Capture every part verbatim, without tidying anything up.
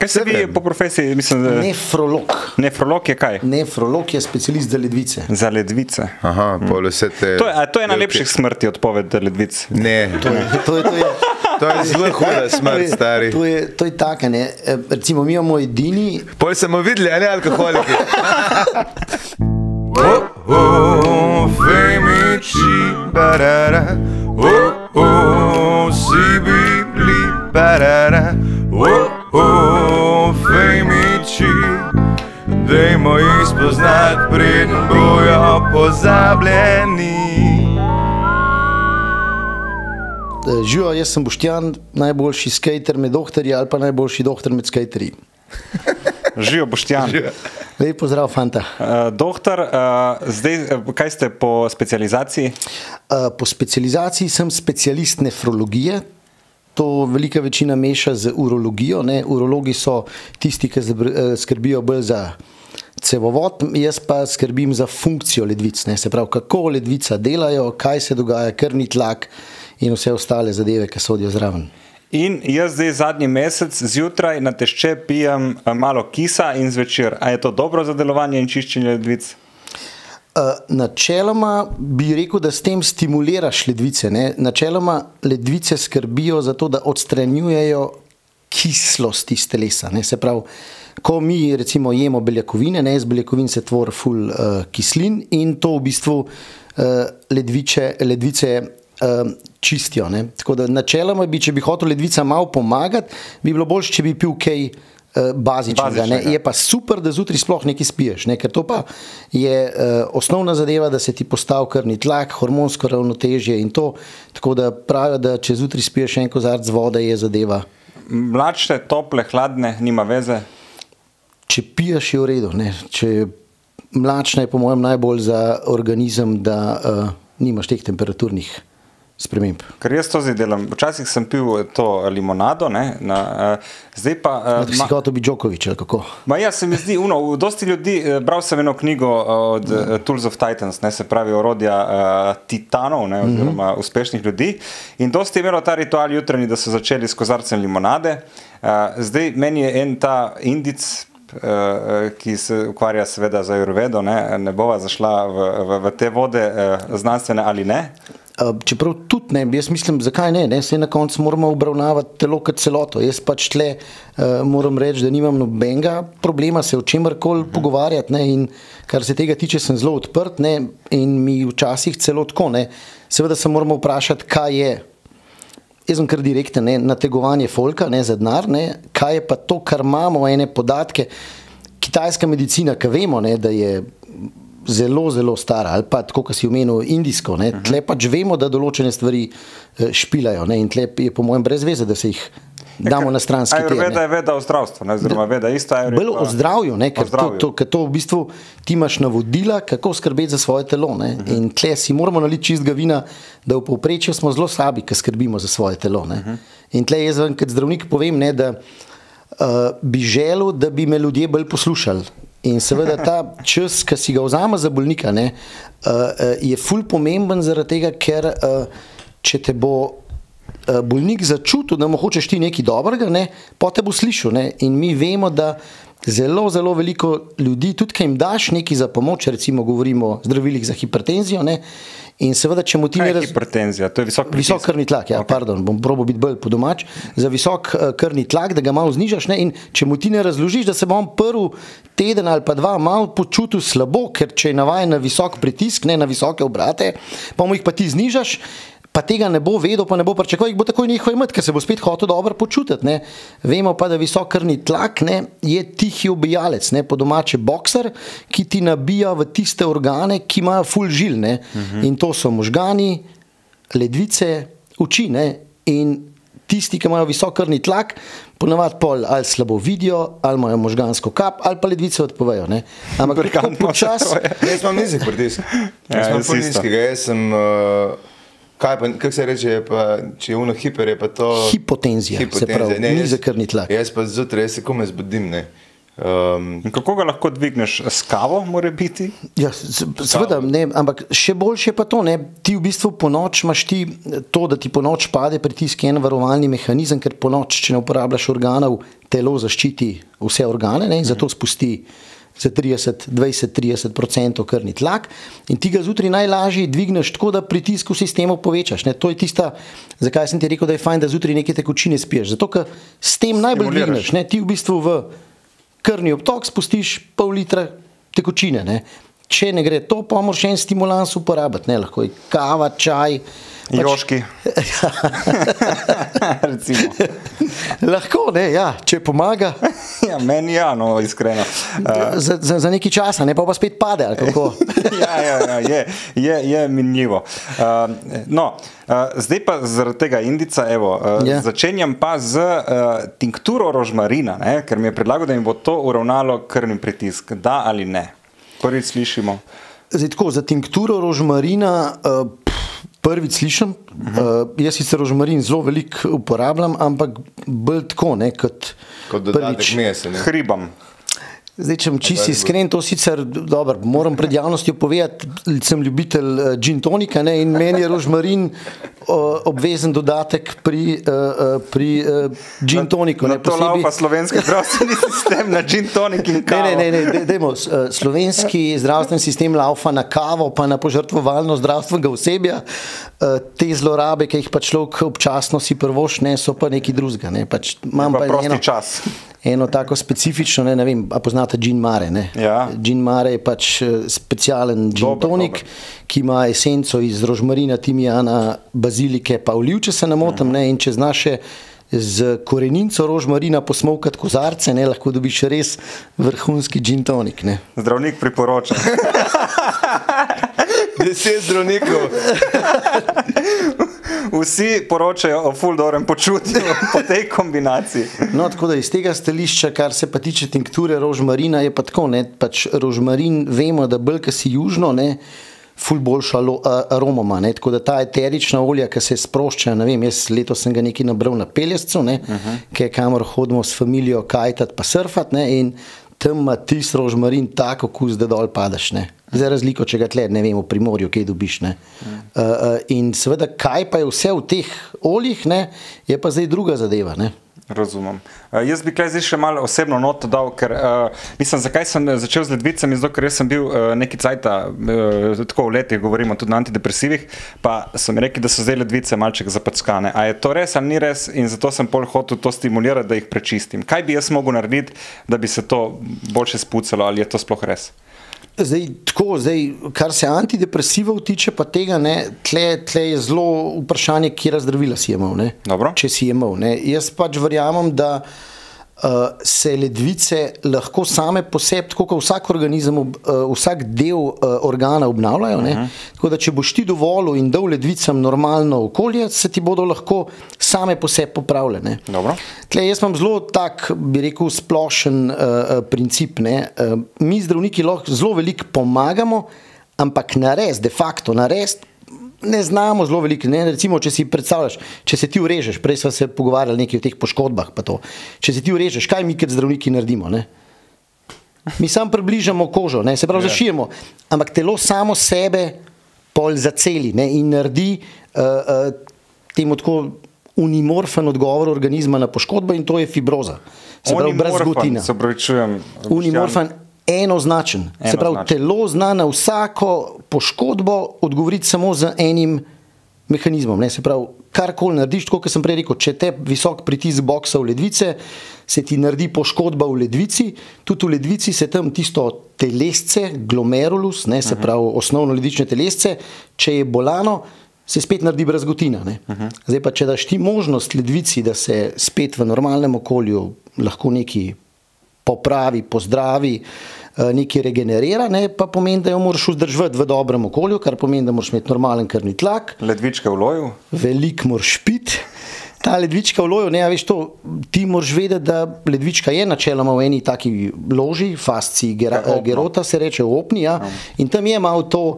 Kaj se vi po profesiji, mislim, da... Nefrolog. Nefrolog je kaj? Nefrolog je specialist za ledvice. Za ledvice. Aha, pol vse te... To je, a to je najlepših smrti odpoved ledvic? Ne. To je, to je, to je, To je zelo huda smrt, stari. To je, to je taka, ne. Recimo, mi imamo edini... Pol smo videli, a ne alkoholiki. Oh, oh, femiči, barara. Oh, oh, si bibli, barara. Oh, oh, femiči. Dajmo jih spoznat, preden bojo pozabljeni. Živo, jaz sem Boštjan, najboljši skater med doktorji ali pa najboljši doktor med skaterji. Živo, Boštjan. Lep pozdrav, fanta. Uh, doktor, uh, zdaj, kaj ste po specializaciji? Uh, po specializaciji sem specialist nefrologije. To velika večina meša z urologijo. Ne? Urologi so tisti, ki skrbijo bolj za cevovod, jaz pa skrbim za funkcijo ledvic. Ne? Se pravi, kako ledvica delajo, kaj se dogaja, krvni tlak in vse ostale zadeve, ki sodijo zraven. In jaz zdaj zadnji mesec zjutraj na tešče pijem malo kisa in zvečer. A je to dobro za delovanje in čiščenje ledvic? Uh, načeloma bi rekel, da s tem stimuliraš ledvice. Ne? Načeloma ledvice skrbijo za to, da odstranjujejo kislost iz telesa. Ne? Se pravi, ko mi recimo jemo beljakovine, ne? Iz beljakovin se tvori ful uh, kislin in to v bistvu uh, ledvice, ledvice uh, čistijo. Ne? Tako da načeloma bi, če bi hotel ledvica malo pomagati, bi bilo boljše, če bi pil kaj bazičnega. Ne? Je pa super, da zjutraj sploh nekaj spiješ, ne? Ker to pa je uh, osnovna zadeva, da se ti postavi krvni tlak, hormonsko ravnotežje in to, tako da pravijo, da če zjutraj spiješ en kozarc vode, je zadeva. Mlačne, tople, hladne, nima veze? Če piješ, je v redu. Ne? Če mlačna je po mojem najbolj za organizem, da uh, nimaš teh temperaturnih sprememb. Ker jaz to zdaj delam. Včasih sem pil to limonado, ne, na, uh, zdaj pa... Uh, si hotel biti Djokovic, ali kako? Ma ja, se mi zdi, uno, dosti ljudi, bral sem eno knjigo od uh, Tools of Titans, ne, se pravi orodja uh, titanov, ne, oziroma mm-hmm. uspešnih ljudi, in dosti je imelo ta ritual jutranji, da so začeli s kozarcem limonade. Uh, zdaj, meni je en ta indic, uh, ki se ukvarja seveda za Ayurvedo, ne, ne bova zašla v, v, v te vode uh, znanstvene ali ne. Čeprav tudi ne, jaz mislim, zakaj ne, ne? Saj na koncu moramo obravnavati telo kot celoto. Jaz pač tle uh, moram reči, da nimam nobenega problema se o čemerkoli uh-huh. pogovarjati, ne? In kar se tega tiče, sem zelo odprt, ne? In mi včasih celo tako, ne? Seveda se moramo vprašati, kaj je, jaz sem kar direkten, ne? Nategovanje folka, ne, za denar, ne? Kaj je pa to, kar imamo, ene podatke. Kitajska medicina, ki vemo, ne, da je zelo, zelo stara, ali pa tako, kot si omenil, indijsko, ne, tle pač vemo, da določene stvari špilajo, ne, in tle je po mojem brez veze, da se jih damo na stranski tir. Ayurveda je veda o zdravstvu, ne, oziroma veda ista Ayurveda. Bolj o zdravju, ne, ker to, to, ker to v bistvu ti imaš navodila, kako skrbeti za svoje telo, ne, uh-huh. In tle si moramo naliti čistega vina, da v povprečju smo zelo slabi, ki skrbimo za svoje telo, ne. Uh-huh. In tle jaz vam, kot zdravnik povem, ne, da uh, bi želel, da bi me ljudje bolj poslušali. In seveda ta čas, ki si ga vzame za bolnika, ne, je ful pomemben zaradi tega, ker če te bo bolnik začutil, da mu hočeš ti nekaj dobrega, ne, pa te bo slišal. Ne. In mi vemo, da zelo, zelo veliko ljudi, tudi kaj jim daš nekaj za pomoč, recimo govorimo o zdravilih za hipertenzijo, ne, in seveda, če mu ti ne raz... hipertenzija? To je visok pritisk? Visok krvni tlak, ja, okay. Pardon, bom probal biti bolj po domač. Za visok uh, krvni tlak, da ga malo znižaš, ne, in če mu ti ne razložiš, da se bom prvi teden ali pa dva malo počutil slabo, ker če je navajen na visok pritisk, ne, na visoke obrate, pa mu jih pa ti znižaš, pa tega ne bo vedel, pa ne bo pričakoval, jih bo takoj nehal imeti, ker se bo spet hotel dobro počutiti. Ne. Vemo pa, da visok krvni tlak, ne, je tihi ubijalec, ne, po domače bokser, ki ti nabija v tiste organe, ki imajo ful žil. Ne. Uh-huh. In to so možgani, ledvice, oči. Ne. In tisti, ki imajo visok krvni tlak, ponavadi pol ali slabo vidijo, ali imajo možgansko kap, ali pa ledvice odpovejo. Ne. Ampak tako počas... Jaz imam nizek pritisk. Jaz imam ful nizkega. Jaz sem... Uh... Kaj pa, kako se reče, je pa, če je uno hiper, je pa to... Hipotenzija, hipotenzija. Se pravi, nizek krvni tlak. Jaz pa zjutraj, jaz se kome zbudim, ne. Um, Kako ga lahko dvigneš? S kavo mora biti? Ja, seveda, ne, ampak še boljše je pa to, ne, ti v bistvu po noč imaš ti to, da ti po noč pade pritisk en varovalni mehanizem, ker po noč, če ne uporabljaš organov, telo zaščiti vse organe, ne, in zato spusti za trideset, dvajset, trideset procentov krvni tlak in ti ga zjutraj najlažje dvigneš tako, da pritisk v sistemu povečaš. Ne. To je tista, zakaj sem ti rekel, da je fajn, da zjutraj neke tekočine spiješ. Zato, ker s tem najbolj dvigneš. Ne. Ti v bistvu v krvni obtok spustiš pol litra tekočine. Ne. Če ne gre to, pa moraš en stimulans uporabiti. Ne. Lahko je kava, čaj. Pač... Joški. Recimo. Lahko, ne, ja, če pomaga. Ja, meni ja, no, iskreno. Uh... Za, za, za nekaj časa, ne pa pa spet pade, ali kako? ja, ja, ja, je, je, je minljivo. Uh, no, uh, zdaj pa zaradi tega indica, evo, uh, ja. Začenjam pa z uh, tinkturo rožmarina, ne, ker mi je predlagal, da mi bo to uravnalo krvni pritisk. Da ali ne? Prvič slišimo. Zdaj tako, za tinkturo rožmarina uh, prvič slišim, uh-huh. uh, jaz sicer rožmarin zelo veliko uporabljam, ampak bolj tako, ne, kot, kot dodatek mesa. Hribam. Zdaj, če sem čisto iskren, to sicer, dobro, moram pred javnostjo povedati, sem ljubitelj uh, gin tonika, ne, in meni je rožmarin uh, obvezen dodatek pri, uh, pri uh, gin toniku. Na, na to posebej... laupa slovenski zdravstveni sistem na gin tonik in kavo. Ne, ne, ne, ne dejmo, uh, slovenski zdravstveni sistem laufa na kavo, pa na požrtvovalno zdravstvenega osebja. Uh, te zlorabe, ki jih pa človek občasno si prvoš, ne, so pa neki drugega. Ne, pač imam pa pa prosti eno, čas. Eno tako specifično, ne, ne vem, a poznate gin mare, ne? Ja. Gin mare je pač specialen gin dober, tonik, dober. Ki ima esenco iz rožmarina, timijana, bazilike, pa oliv, če se namotam, uh-huh. ne, in če znaš še z koreninco rožmarina posmokati kozarce, ne, lahko dobiš res vrhunski gin tonik, ne. Zdravnik priporoča. Deset zdravnikov. Vsi poročajo o ful dobrem počutju po tej kombinaciji. No, tako da iz tega stališča, kar se pa tiče tinkture rožmarina, je pa tako, ne, pač rožmarin, vemo, da bolj, ki si južno, ne, ful boljša aromoma, ne, tako da ta eterična olja, ki se sprošča, ne vem, jaz letos sem ga nekaj nabral na Pelješcu, ne, uh-huh. Kaj kamor hodimo s familijo kajtat pa surfat, ne, in tam ima tist rožmarin tako okus, da dol padaš, ne. Za razliko, če ga tle, ne vem, v Primorju, kaj dobiš, ne. Uh, uh, in seveda, kaj pa je vse v teh oljih, ne, je pa zdaj druga zadeva, ne. Razumem. Uh, jaz bi kaj zdaj še malo osebno noto dal, ker uh, mislim, zakaj sem začel z ledvicami, zato ker jaz sem bil uh, neki cajta, uh, tako v letih govorimo tudi na antidepresivih, pa so mi rekli, da so zdaj ledvice malček zapackane. A je to res ali ni res? In zato sem pol hotel to stimulirati, da jih prečistim. Kaj bi jaz mogel narediti, da bi se to boljše spucalo, ali je to sploh res? Zdaj, tako, zdaj, kar se antidepresivov tiče, pa tega, ne, tle, tle je zelo vprašanje, kje zdravila si imel, ne. Dobro. Če si imel, ne. Jaz pač verjamem, da uh, se ledvice lahko same po sebi, tako kot vsak organizem, uh, vsak del uh, organa obnavljajo, ne. Uh-huh. Tako da, če boš ti dovolil in dal ledvicam normalno okolje, se ti bodo lahko same po sebi popravile, ne. Dobro. Tle, jaz imam zelo tak, bi rekel, splošen uh, princip, ne. Uh, mi zdravniki lahko zelo veliko pomagamo, ampak nares, de facto nares, ne znamo zelo veliko, ne. Recimo, če si predstavljaš, če se ti urežeš, prej sva se pogovarjali nekaj o teh poškodbah, pa to, če se ti urežeš, kaj mi kot zdravniki naredimo, ne? Mi samo približamo kožo, ne, se pravi, yeah. zašijemo, ampak telo samo sebe pol zaceli, ne, in naredi uh, uh, temu tako unimorfen odgovor organizma na poškodbo in to je fibroza. Se pravi, brazgotina. Se pravi, čujem. Unimorfen, enoznačen. Se pravi, telo zna na vsako poškodbo odgovoriti samo z enim mehanizmom. Ne? Se pravi, karkoli narediš, tako kot sem prej rekel, če te visok pritisk boksa v ledvice, se ti naredi poškodba v ledvici, tudi v ledvici se tam tisto telesce, glomerulus, ne? Se pravi, osnovno ledvične telesce, če je bolano, se spet naredi brazgotina. Ne? Uh-huh. Zdaj pa, če daš ti možnost ledvici, da se spet v normalnem okolju lahko neki popravi, pozdravi, nekaj regenerira, ne, pa pomeni, da jo moraš vzdržati v dobrem okolju, kar pomeni, da moraš imeti normalen krvni tlak. Ledvičke v loju? Veliko moraš piti. Ta ledvička v loju, ne, a veš to, ti moraš vedeti, da ledvička je načeloma v eni taki loži, fasciji gera, gerota se reče, v opni, ja, in tam je malo to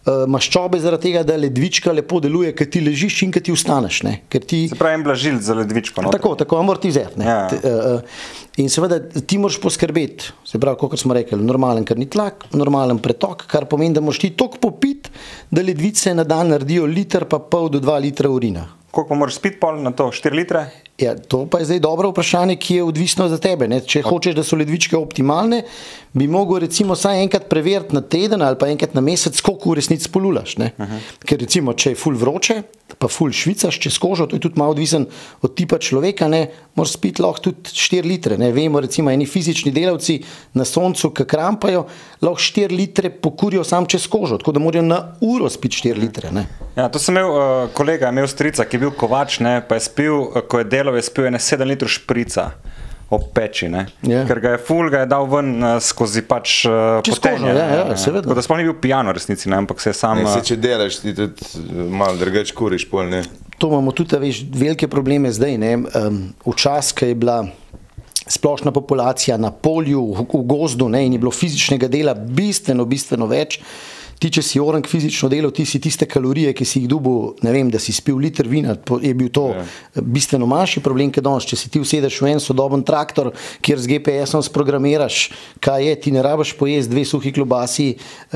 maščobe zaradi tega, da ledvička lepo deluje, ker ti ležiš in ker ti ustaneš. Ne? Ker ti... Se pravi, en blažilc za ledvičko. Noter. Tako, tako amortizer. Ja. In seveda ti moraš poskrbeti, se pravi, kot smo rekli, normalen krvni tlak, normalen pretok, kar pomeni, da moraš ti toliko popiti, da ledvice na dan naredijo liter pa pol do dva litra urina. Koliko pa moraš spiti pol na to? štiri litre? Ja, to pa je zdaj dobro vprašanje, ki je odvisno za tebe. Ne? Če hočeš, da so ledvičke optimalne, bi mogel recimo saj enkrat preveriti na teden ali pa enkrat na mesec, koliko v resnici polulaš. Ne? Uh-huh. Ker recimo, če je ful vroče, pa ful švicaš čez kožo, to je tudi malo odvisen od tipa človeka, ne, moraš spiti lahko tudi štiri litre. Ne. Vemo, recimo, eni fizični delavci na soncu, ki krampajo, lahko štiri litre pokurijo sam čez kožo, tako da morajo na uro spiti štiri litre. Ne. Ja, to sem imel uh, kolega, imel strica, ki je bil kovač, ne, pa je spil, ko je delal, je spil ene sedem litrov šprica ob peči, ne. Yeah. Ker ga je ful, ga je dal ven uh, skozi pač uh, potenje. Ja, ja, seveda. Tako da sploh ni bil pijan v resnici, ne, ampak se je sam... Ne, se če delaš, ti tudi malo drugač kuriš pol, ne. To imamo tudi, veš, velike probleme zdaj, ne. Um, včas, ko je bila splošna populacija na polju, v, v gozdu, ne, in je bilo fizičnega dela bistveno, bistveno več. Ti, če si orang fizično delal, ti si tiste kalorije, ki si jih dobil, ne vem, da si spil liter vina, je bil to ja. bistveno manjši problem, kot danes. Če si ti usedeš v en sodoben traktor, kjer z G P S-om sprogramiraš, kaj je, ti ne rabiš pojesti dve suhi klobasi,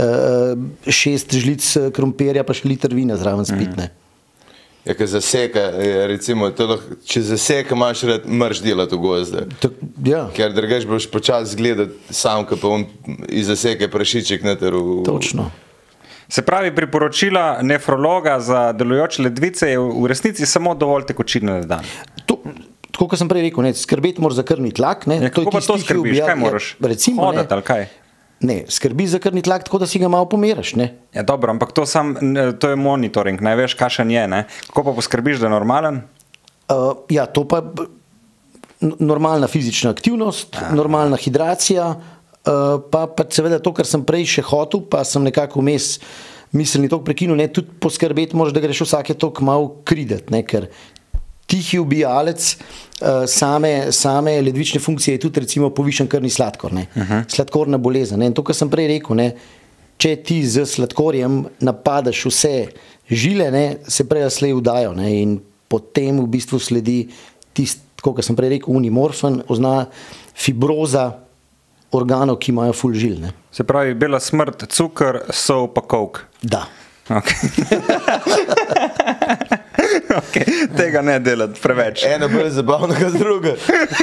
šest žlic krompirja, pa še liter vina zraven spit, ne. Ja, ker zaseka, recimo, to lahko, če zaseka, imaš rad mrš delati v gozde. Ja. Ker drugač boš počas gledati sam, ko pa on iz zaseke prašiček noter v... Točno. Se pravi, priporočila nefrologa za delujoče ledvice je v resnici samo dovolj tekočine na dan. To, tako, kot sem prej rekel, ne, skrbeti moraš za krvni tlak. Ne, ja, kako pa to skrbiš? Kaj moraš? Recimo, hodati ali kaj? Ne, skrbi za krvni tlak tako, da si ga malo pomeraš. Ne. Ja, dobro, ampak to, sam, to je monitoring, ne veš, kakšen je. Ne? Kako pa poskrbiš, da je normalen? Uh, ja, to pa normalna fizična aktivnost, Aha. normalna hidracija, uh, pa, pa seveda to, kar sem prej še hotel, pa sem nekako vmes miselni tok prekinul, ne, tudi poskrbeti moraš, da greš vsake tok malo kridet, ne, ker tihi ubijalec uh, same, same ledvične funkcije je tudi recimo povišen krvni sladkor, ne, uh-huh. sladkorna bolezen. Ne, in to, kar sem prej rekel, ne, če ti z sladkorjem napadaš vse žile, ne, se prej slej udajo, ne, in potem v bistvu sledi tisto, kot sem prej rekel, unimorfen, ozna fibroza organov, ki imajo ful žil. Ne. Se pravi, bela smrt, cukor, sol pa coke. Da. Okay. Okay, tega ne delati preveč. Eno bolj zabavno kot druga.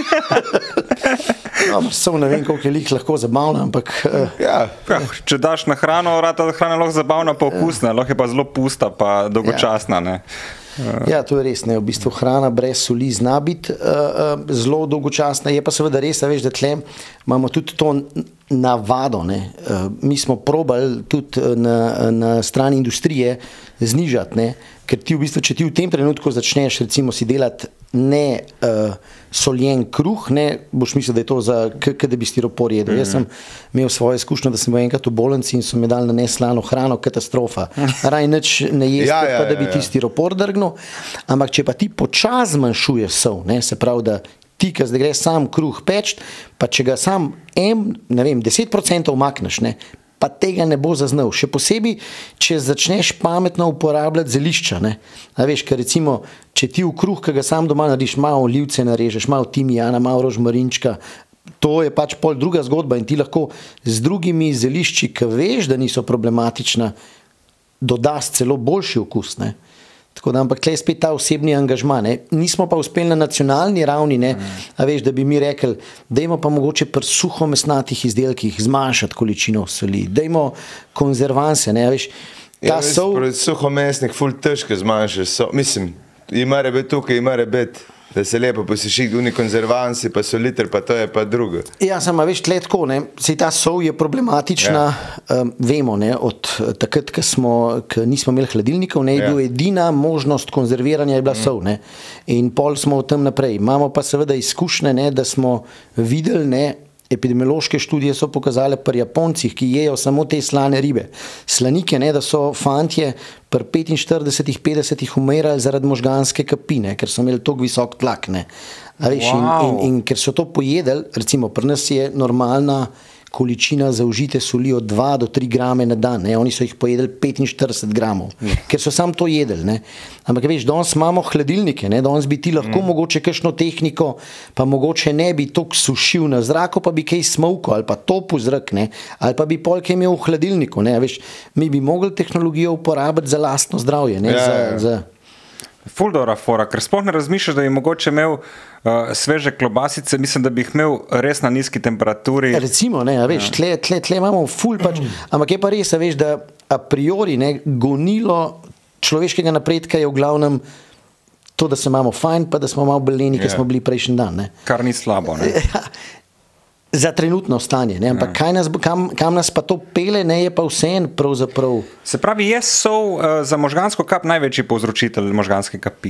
No, sam ne vem, koliko je lih lahko zabavno, ampak... Uh, ja. Ja, če daš na hrano, vrata hrana lahko zabavna pa okusna, lahko je pa zelo pusta pa dolgočasna. Ne. Ja, to je res, ne, v bistvu hrana brez soli zna biti uh, uh, zelo dolgočasna, je pa seveda res, da veš, da tle imamo tudi to navado, ne. Uh, mi smo probali tudi na, na strani industrije znižati, ne, ker ti v bistvu, če ti v tem trenutku začneš recimo si delati ne uh, soljen kruh, ne, boš mislil, da je to za, k, da bi stiropor jedel. Mm-hmm. Jaz sem imel svojo izkušnjo, da sem bil enkrat v bolnici in so mi dali na neslano hrano, katastrofa. Raj nič ne jesti, ja, ja, pa da bi ja, ja. ti stiropor drgnil. Ampak če pa ti počas zmanjšuješ sol, ne, se pravi, da ti, ki zdaj greš sam kruh peč, pa če ga sam en, ne vem, deset procentov umakneš, ne, pa tega ne bo zaznal. Še posebej, če začneš pametno uporabljati zelišča. Ne. A veš, ker recimo, če ti v kruh, ki ga sam doma narediš, malo olivce narežeš, malo timijana, malo rožmarinčka, to je pač pol druga zgodba in ti lahko z drugimi zelišči, ki veš, da niso problematična, dodaš celo boljši okus. Ne. Tako da, ampak tle je spet ta osebni angažma. Ne. Nismo pa uspeli na nacionalni ravni, ne, a veš, da bi mi rekli, dajmo pa mogoče pri suhomesnatih izdelkih zmanjšati količino soli, dajmo konzervanse, ne, a veš, ta ja, sol... Pri suhomesnih ful težko zmanjšaš sol, mislim, ima rebet tukaj, ima rebet, da se lepo posiši oni konzervansi, pa soliter, pa to je pa drugo. Ja, samo veš, tle tako, ne, sej ta sol je problematična, ja. um, vemo, ne, od takrat, ko smo, ko nismo imeli hladilnikov, ne, je ja. bil edina možnost konzerviranja je bila mm. sol, ne, in pol smo v tem naprej. Imamo pa seveda izkušnje, ne, da smo videli, ne, epidemiološke študije so pokazale pri Japoncih, ki jejo samo te slane ribe. Slanike, ne, da so fantje pri petinštiridesetih, petdesetih umirali zaradi možganske kapine, ker so imeli toliko visok tlak. Ne. A veš, Wow. in, in, in ker so to pojedli, recimo pri nas je normalna količina zaužite soli od dva do tri grame na dan, ne? Oni so jih pojedli petinštirideset gramov, mm. ker so sam to jedli. Ne? Ampak veš, danes imamo hladilnike, ne? Danes bi ti lahko mm. mogoče kakšno tehniko, pa mogoče ne bi toliko sušil na zraku, pa bi kaj smolko ali pa topu zrak, ne? Ali pa bi polk imel v hladilniku. Ne? Veš, mi bi mogli tehnologijo uporabiti za lastno zdravje. Ne? Ja, za, ja. za... Ful dobra fora, ker sploh ne razmišljaš, da bi mogoče imel uh, sveže klobasice, mislim, da bi jih imel res na nizki temperaturi. Recimo, ne, a veš, ja. tle, tle, tle imamo ful pač, ampak je pa res, a veš, da a priori ne, gonilo človeškega napredka je v glavnem to, da se imamo fajn, pa da smo malo beleni, ker Ja. smo bili prejšnji dan. Ne. Kar ni slabo. Ne? Za trenutno stanje, ne, ampak kaj nas, bo- kam, kam nas pa to pele, ne, je pa vseeno pravzaprav. Se pravi, je sol uh, za možgansko kap največji povzročitelj možganske kapi.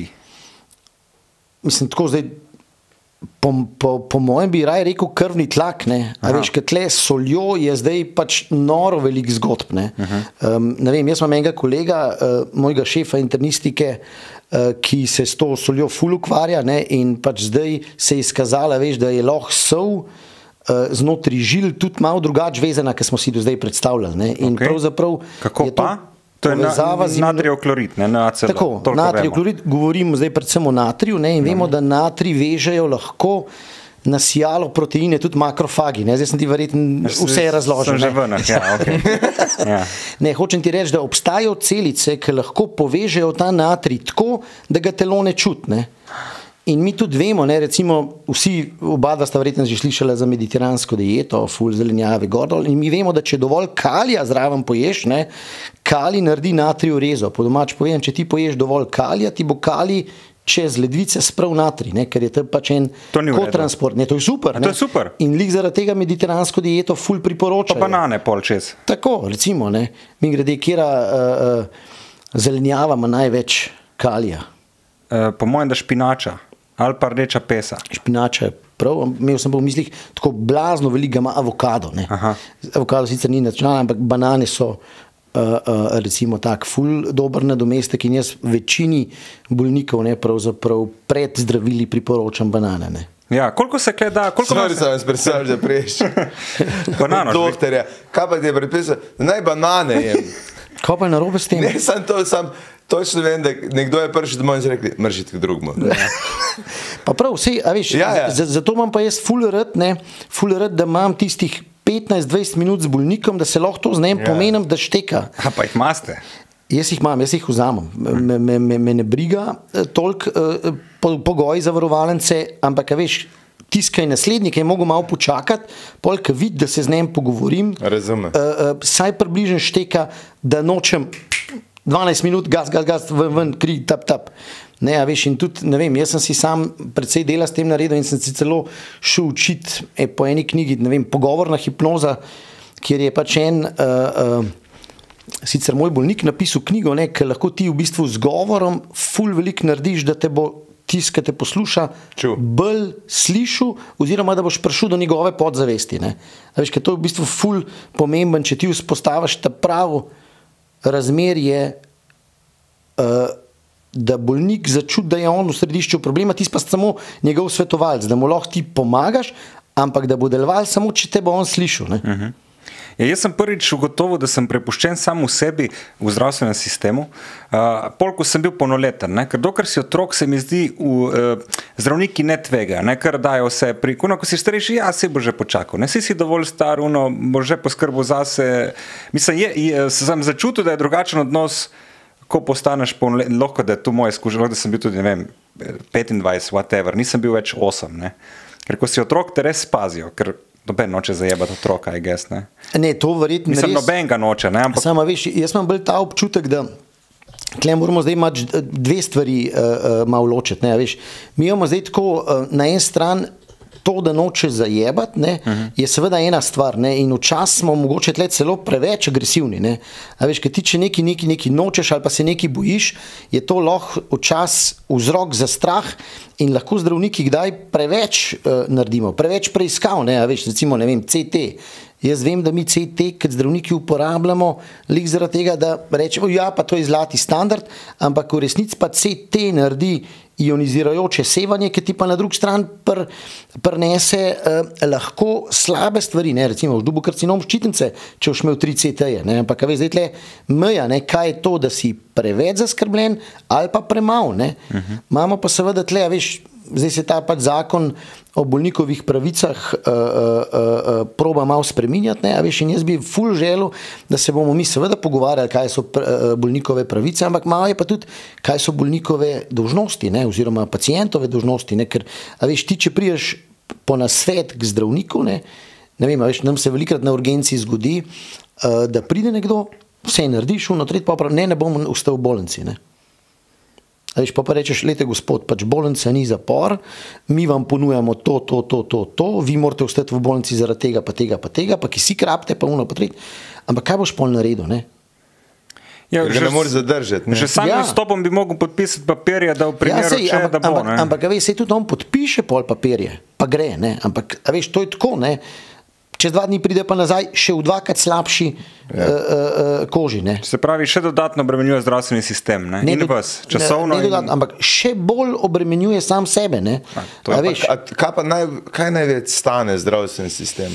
Mislim, tako zdaj, po, po, po mojem bi raje rekel krvni tlak, ne, a Aha. veš, ker tle s soljo je zdaj pač noro velik zgodb, ne. Um, ne vem, jaz imam enega kolega, uh, mojega šefa internistike, uh, ki se s to soljo ful ukvarja, ne, in pač zdaj se je izkazala, veš, da je lahko sol uh, znotraj žil tudi malo drugače vezana, kot smo si do zdaj predstavljali, ne, in Okej. pravzaprav Kako je to pa? To je na, povezava z imenu- natrijev klorid, ne na acelo. Tako, Toliko natrijev vemo. klorid, govorim zdaj predvsem o natriju, ne, in vemo, da natrij vežejo lahko na sijalo proteine, tudi makrofagi. Ne, zdaj sem ti verjetno vse razložil. Sem že ne. ven, ja, okay. ja. Ne, hočem ti reči, da obstajajo celice, ki lahko povežejo ta natrij tako, da ga telo ne čuti. Ne. In mi tudi vemo, ne, recimo, vsi oba dva sta verjetno že slišala za mediteransko dieto, ful zelenjave, gor dol, in mi vemo, da če dovolj kalija zraven poješ, ne, kalij naredi natrijev rezo. Po domač povem, če ti poješ dovolj kalija, ti bo kalij čez ledvice sprav natrij, ne, ker je to pač en To ni v redu. kotransport. Ne, to je super. A to ne. je super. In lik zaradi tega mediteransko dieto ful Pa priporočajo. banane pol čez. Tako, recimo, ne, mi grede, kjera uh, uh, zelenjava ima največ kalija. Uh, po mojem, da špinača ali pa rdeča pesa. Špinača je prav, imel sem pa v mislih tako blazno veliko ima avokado. Ne. Aha. Avokado sicer ni nacionalno, ampak banane so uh, uh, recimo tak ful dober nadomestek in jaz večini bolnikov ne, pravzaprav pred zdravili priporočam banane. Ne. Ja, koliko se gleda, koliko Sorry, nas- sem vas predstavljal, da prejš. Banano, že. Doktorja, kaj pa ti je pripisal? Naj banane jem. Kaj pa je narobe s tem? Ne, sem to, sem točno vem, da nekdo je prišel domov in si rekli, mržite k drugmu. Pa prav, vse, a veš, Ja, ja. z- zato imam pa jaz ful rad, ne, ful rad, da imam tistih petnajst dvajset minut z bolnikom, da se lahko to z njim Ja. pomenem, da šteka. A pa jih maste. Jaz jih imam, jaz jih vzamem. Me, me, me, me ne briga eh, toliko eh, po, pogoji zavarovalnice, ampak a veš, tiskaj naslednji, ki je mogel malo počakati, polk vidi, da se z njim pogovorim. Razumem. Uh, uh, saj približno šteka, da nočem dvanajst minut, gas, gas, gas, ven, ven kri, tap, tap. Ne, a veš, in tudi, ne vem, jaz sem si sam precej dela s tem naredil in sem si celo šel učiti e, po eni knjigi, ne vem, pogovorna hipnoza, kjer je pač en, uh, uh, sicer moj bolnik napisal knjigo, ne, ker lahko ti v bistvu z govorom ful veliko narediš, da te bo tisti, ki te posluša, Čul. bolj slišal, oziroma da boš prišel do njegove podzavesti. Ne. A veš, ker to je v bistvu ful pomemben, če ti vzpostaviš ta pravo razmerje, uh, da bolnik začuti, da je on v središču problema, ti pa samo njegov svetovalec, da mu lahko ti pomagaš, ampak da bo deloval samo, če te bo on slišal. Ne. Uh-huh. Ja, jaz sem prvič ugotovil, da sem prepuščen sam v sebi v zdravstvenem sistemu. Uh, Polko sem bil polnoleten, ne? Ker dokler si otrok, se mi zdi, v, uh, zdravniki ne tvegajo, ne? Ker dajo vse pri... Kuno, ko si starejši, ja, si bo že počakal. Ne? Si si dovolj star, uno, bo že poskrbel zase. Mislim, je, je, sem začutil, da je drugačen odnos, ko postaneš polnoleten. Lahko, da je to moje izkušnje, lahko, da sem bil tudi, ne vem, petindvajset, whatever, nisem bil več osem, ne? Ker ko si otrok, te res pazijo, ker noben noče zajebati otroka, I guess, ne? Ne, to verjetno Mislim, res. noben ga noče, ne? Ampak Samo veš, jaz imam bolj ta občutek, da tle moramo zdaj imati dve stvari uh, uh, malo ločiti. Ne, a veš. Mi imamo zdaj tako uh, na en stran to, da noče zajebati, ne, uh -huh. je seveda ena stvar, ne, in včasih smo mogoče tle celo preveč agresivni. Ne. A veš, ker ti če neki, neki, neki nočeš ali pa se neki bojiš, je to lahko včasih vzrok za strah in lahko zdravniki kdaj preveč uh, naredimo, preveč preiskav, ne, a veš, recimo, ne vem, C T. Jaz vem, da mi C T kot zdravniki uporabljamo lik zaradi tega, da rečemo, ja, pa to je zlati standard, ampak v resnici pa C T naredi ionizirajoče sevanje, ki ti pa na drugi strani pr, prinese uh, lahko slabe stvari, ne, recimo v dubu karcinom ščitnice, če boš imel tri C T-je, ne, ampak a veš, zdaj tle meja, ne, kaj je to, da si preveč zaskrbljen ali pa premalo, ne. Uh-huh. Imamo pa seveda tle, a veš, zdaj se ta pač zakon o bolnikovih pravicah uh, uh, uh, proba malo spreminjati, ne, a veš, in jaz bi ful želel, da se bomo mi seveda pogovarjali, kaj so pr, uh, bolnikove pravice, ampak malo je pa tudi, kaj so bolnikove dolžnosti, ne, oziroma pacientove dolžnosti, ne, ker, a veš, ti, če priješ po nasvet k zdravniku, ne, ne vem, a veš, nam se velikrat na urgenci zgodi, uh, da pride nekdo, vse narediš, uno, tret pa prav, ne, ne bom ostal v bolnici, ne. A veš, pa pa rečeš, lejte gospod, pač bolnica ni zapor, mi vam ponujamo to, to, to, to, to, vi morate ostati v bolnici zaradi tega, pa tega, pa tega, pa ki si krapte, pa uno, pa tret. Ampak kaj boš pol naredil, ne? Ja, že ne moreš zadržati. Ne? Že samim ja. stopom bi mogel podpisati papirje, da v primeru, ja, sej, če ampak, da bo. Ampak, ampak a veš, sej tudi on podpiše pol papirje, pa gre, ne? Ampak, a veš, to je tako, ne? Čez dva dni pride pa nazaj še v dvakrat slabši ja. uh, uh, koži. Ne? Se pravi, še dodatno obremenjuje zdravstveni sistem. Ne? Ne, in vas, časovno. Ne, ne dodatno, in... ampak še bolj obremenjuje sam sebe. Ne? A, a veš, a, kaj pa naj, kaj največ stane zdravstveni sistem?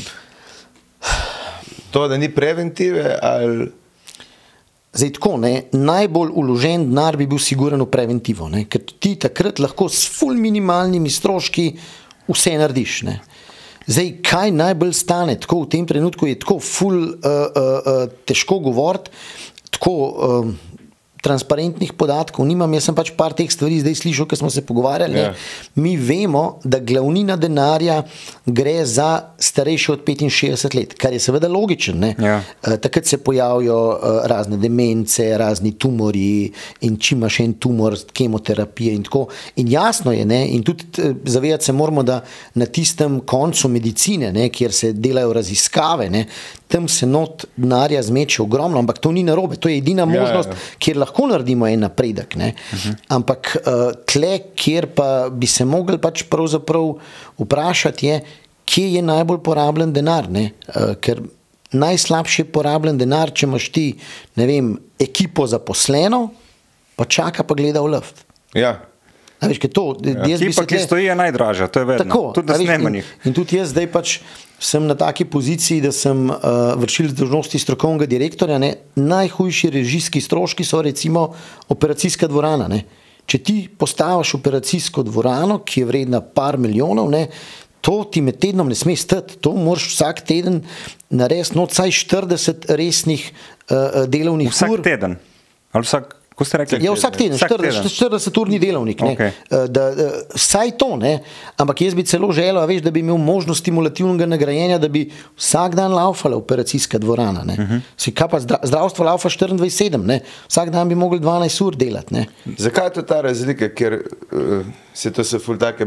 To, da ni preventive ali... Zdaj tako, ne, najbolj uložen denar bi bil siguren v preventivo, ne? Ker ti takrat lahko s ful minimalnimi stroški vse narediš. Ne? Zdaj, kaj najbolj stane, tako v tem trenutku je tako ful uh, uh, uh, težko govoriti, tako uh, transparentnih podatkov nimam, jaz sem pač par teh stvari zdaj slišal, ker smo se pogovarjali. Yeah. Mi vemo, da glavnina denarja gre za starejše od petinšestdeset let, kar je seveda logičen. Ne? Yeah. Uh, takrat se pojavijo uh, razne demence, razni tumori in čim imaš en tumor, kemoterapije in tako. In jasno je, ne? In tudi uh, zavedati se moramo, da na tistem koncu medicine, ne? Kjer se delajo raziskave, ne? Tam se not denarja zmeče ogromno, ampak to ni narobe, to je edina možnost, ja, ja. Kjer lahko naredimo en napredek. Ne? Uh-huh. Ampak uh, tle, kjer pa bi se mogli pač pravzaprav vprašati je, kje je najbolj porabljen denar, ne? Uh, ker najslabše porabljen denar, če imaš ti, ne vem, ekipo zaposleno, pa čaka pa gleda v luft. Ja. A veš, to, ja, ekipa, ki stoji, je najdražja, to je vedno. Tako, tudi da in, in tudi jaz zdaj pač sem na taki poziciji, da sem uh, vršilec dolžnosti strokovnega direktorja, ne, najhujši režijski stroški so recimo operacijska dvorana. Ne. Če ti postaviš operacijsko dvorano, ki je vredna par milijonov, ne, to ti med tednom ne sme stati, to moraš vsak teden narediti no, vsaj štirideset resnih uh, delovnih vsak ur. Vsak teden? Ali vsak... Ja, vsak teden, štirideset-urni delovnik. Ne. Okay. Da, da, saj to, ne. Ampak jaz bi celo želel, veš, da bi imel možnost stimulativnega nagrajenja, da bi vsak dan laufala operacijska dvorana. Ne. Uh-huh. Si, kaj pa zdravstvo laufa štiriindvajset sedem, ne. Vsak dan bi mogli dvanajst ur delati. Ne. Zakaj je to ta razlika, ker uh, se to se ful take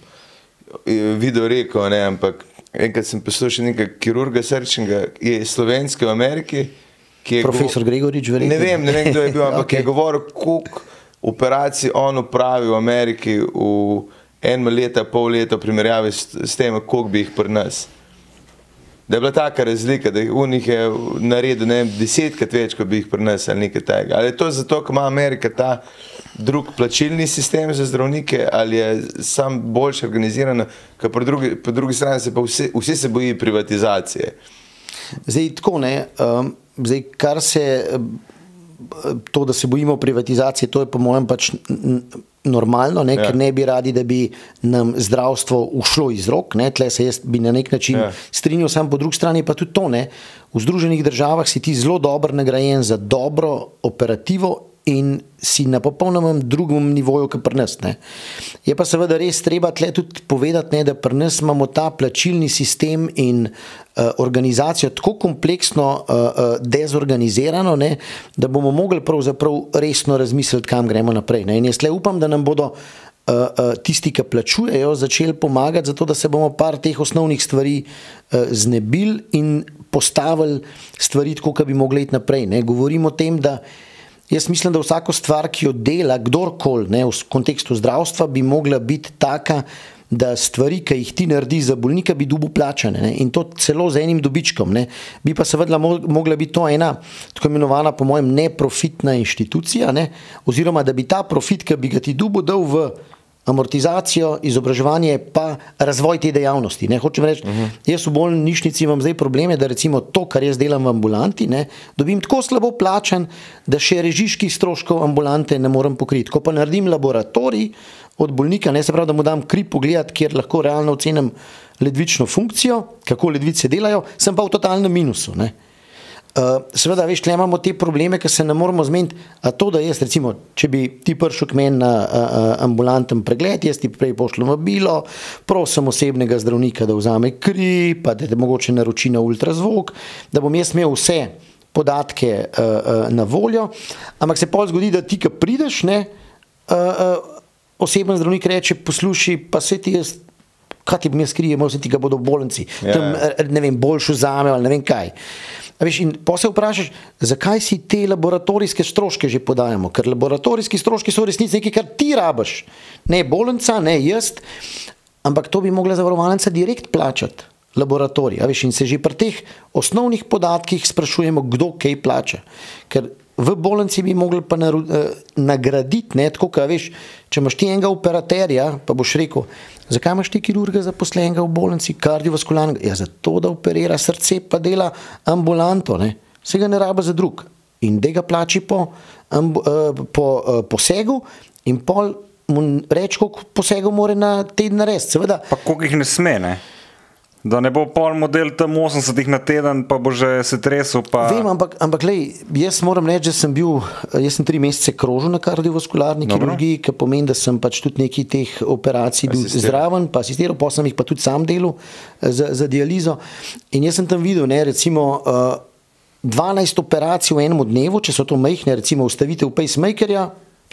video rekel, ne, ampak enkrat sem poslušal nekaj kirurga srčnega, je slovenski v Ameriki, profesor Gregorič, verjetno. Ne vem, ne vem, kdo je bil, ampak okay. Je govoril, koliko operacij on upravi v Ameriki v eno leta, pol leta v primerjavi s, s tem, koliko bi jih pri nas. Da je bila taka razlika, da v njih je naredil, ne vem, desetkrat več, kot bi jih pri nas ali nekaj tega. Ali je to zato, ker ima Amerika ta drug plačilni sistem za zdravnike, ali je sam boljše organizirano, ker po drugi, po drugi strani se pa vsi, vsi se boji privatizacije. Zdaj, tako ne, um, zdaj, kar se, to, da se bojimo privatizacije, to je po mojem pač normalno, ne, ja. Ker ne bi radi, da bi nam zdravstvo ušlo iz rok, ne, tle se jaz bi na nek način ja. Strinjal, sam po drugi strani pa tudi to, ne, v Združenih državah si ti zelo dobro nagrajen za dobro operativo in si na popolnoma drugem nivoju, kot pri nas. Ne. Je pa seveda res treba tle tudi povedati, ne, da pri nas imamo ta plačilni sistem in uh, organizacijo tako kompleksno uh, uh, dezorganizirano, ne, da bomo mogli pravzaprav resno razmisliti, kam gremo naprej. Ne. In jaz tle upam, da nam bodo uh, uh, tisti, ki plačujejo, začeli pomagati, zato da se bomo par teh osnovnih stvari uh, znebili in postavili stvari tako, ki bi mogli iti naprej. Ne. Govorim o tem, da jaz mislim, da vsako stvar, ki jo dela kdorkoli, ne, v kontekstu zdravstva, bi mogla biti taka, da stvari, ki jih ti naredi za bolnika, bi dobil plačane. Ne, in to celo z enim dobičkom. Ne. Bi pa seveda mogla biti to ena, tako imenovana, po mojem, neprofitna inštitucija, ne, oziroma da bi ta profit, ki bi ga ti dobil, dal v amortizacijo, izobraževanje pa razvoj te dejavnosti. Ne, hočem reči, uh -huh. jaz v bolnišnici imam zdaj probleme, da recimo to, kar jaz delam v ambulanti, ne, dobim tako slabo plačan, da še režiških stroškov ambulante ne morem pokriti. Ko pa naredim laboratorij od bolnika, ne, se pravi, da mu dam kri pogledati, kjer lahko realno ocenim ledvično funkcijo, kako ledvice delajo, sem pa v totalnem minusu. Ne. Uh, seveda, veš, tle imamo te probleme, ki se ne moramo zmeniti, a to, da jaz, recimo, če bi ti prišel k meni na uh, uh, ambulanten pregled, jaz ti prej pošljem vabilo, prosim osebnega zdravnika, da vzame kri, pa da te mogoče naroči na ultrazvok, da bom jaz imel vse podatke uh, uh, na voljo, ampak se pol zgodi, da ti, ki prideš, ne, uh, uh, oseben zdravnik reče, posluši, pa se ti jaz, kaj ti bom jaz krije, malo se ti ga bodo v bolnici, yeah. tam, ne vem, boljš vzame ali ne vem kaj. A veš, in pa se vprašaš, zakaj si te laboratorijske stroške že podajamo, ker laboratorijski stroški so v resnici nekaj, kar ti rabiš, ne bolnica, ne jaz, ampak to bi mogla zavarovalnica direkt plačati, laboratorij. A veš, in se že pri teh osnovnih podatkih sprašujemo, kdo kaj plača, ker v bolnici bi mogli pa naru, eh, nagraditi, ne, tako kaj, veš, če imaš ti enega operaterja, pa boš rekel, zakaj imaš ti kirurga zaposlenega v bolnici, kardiovaskularnega? Ja, zato, da operira srce, pa dela ambulanto, ne. Vse ga ne raba za drug. In da ga plači po, ambu, eh, po eh, posegu in pol mu reči, koliko posegov mora na teden narediti, seveda. Pa koliko jih ne sme, ne? Da ne bo pol model tam osemdesetih na teden, pa bo že se tresel. Pa... Vem, ampak, ampak lej, jaz moram reči, da sem bil, jaz sem tri mesece krožil na kardiovaskularni kirurgiji, kar pomeni, da sem pač tudi nekaj teh operacij bil zraven, pa asistiral, pa sem jih pa tudi sam delal za, za dializo. In jaz sem tam videl, ne, recimo, dvanajst operacij v enem dnevu, če so to majhne, recimo ustavitev pacemakerja,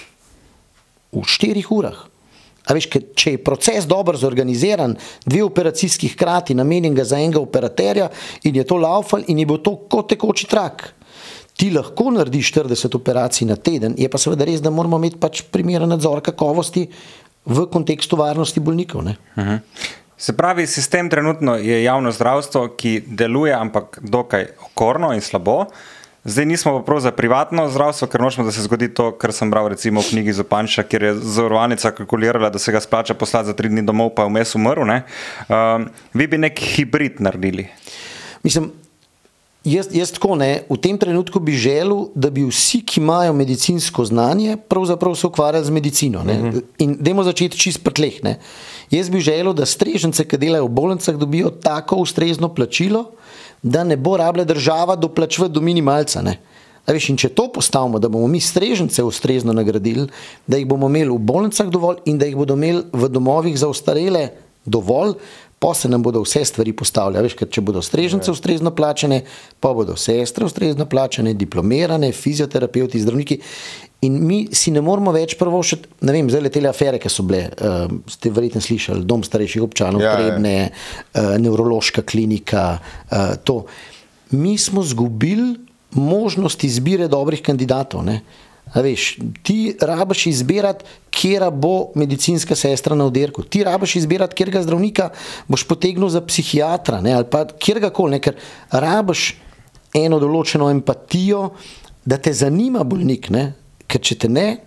v štirih urah. A veš, če je proces dobro zorganiziran, dve operacijski hkrati, namenjen ga za enega operaterja in je to laufal in je bo to kot tekoči trak. Ti lahko narediš štirideset operacij na teden, je pa seveda res, da moramo imeti pač primeren nadzor kakovosti v kontekstu varnosti bolnikov. Ne? Uh-huh. Se pravi, sistem trenutno je javno zdravstvo, ki deluje, ampak dokaj okorno in slabo. Zdaj nismo pa prav za privatno zdravstvo, ker nočemo, da se zgodi to, kar sem bral recimo v knjigi Zupančiča, kjer je zavarovalnica kalkulirala, da se ga splača poslati za tri dni domov, pa je vmes umrl. Ne? Um, vi bi nek hibrid naredili. Mislim, jaz, jaz tako ne, v tem trenutku bi želel, da bi vsi, ki imajo medicinsko znanje, pravzaprav se ukvarjali z medicino. Ne? Uh-huh. In dajmo začeti čist pri tleh. Ne? Jaz bi želel, da strežnice, ki delajo v bolnicah, dobijo tako ustrezno plačilo, da ne bo rabila država doplačevati do minimalca. Ne? A veš, in če to postavimo, da bomo mi strežnice ustrezno nagradili, da jih bomo imeli v bolnicah dovolj in da jih bodo imeli v domovih za ostarele dovolj, pa se nam bodo vse stvari postavljale. Veš, ker če bodo strežnice ustrezno plačane, pa bodo sestre ustrezno plačane, diplomirane, fizioterapeuti, zdravniki. In mi si ne moramo več prvošiti, ne vem, zdaj te afere, ki so bile, uh, ste verjetno slišali, dom starejših občanov, ja, Trebne, uh, nevrološka klinika, uh, to. Mi smo zgubili možnost izbire dobrih kandidatov, ne. A veš, ti rabiš izbirati, kjera bo medicinska sestra na oddelku, ti rabiš izbirati, kjerega zdravnika boš potegnil za psihiatra, ne, ali pa kjerega koli, ne, ker rabiš eno določeno empatijo, da te zanima bolnik, ne. Ker če te ne,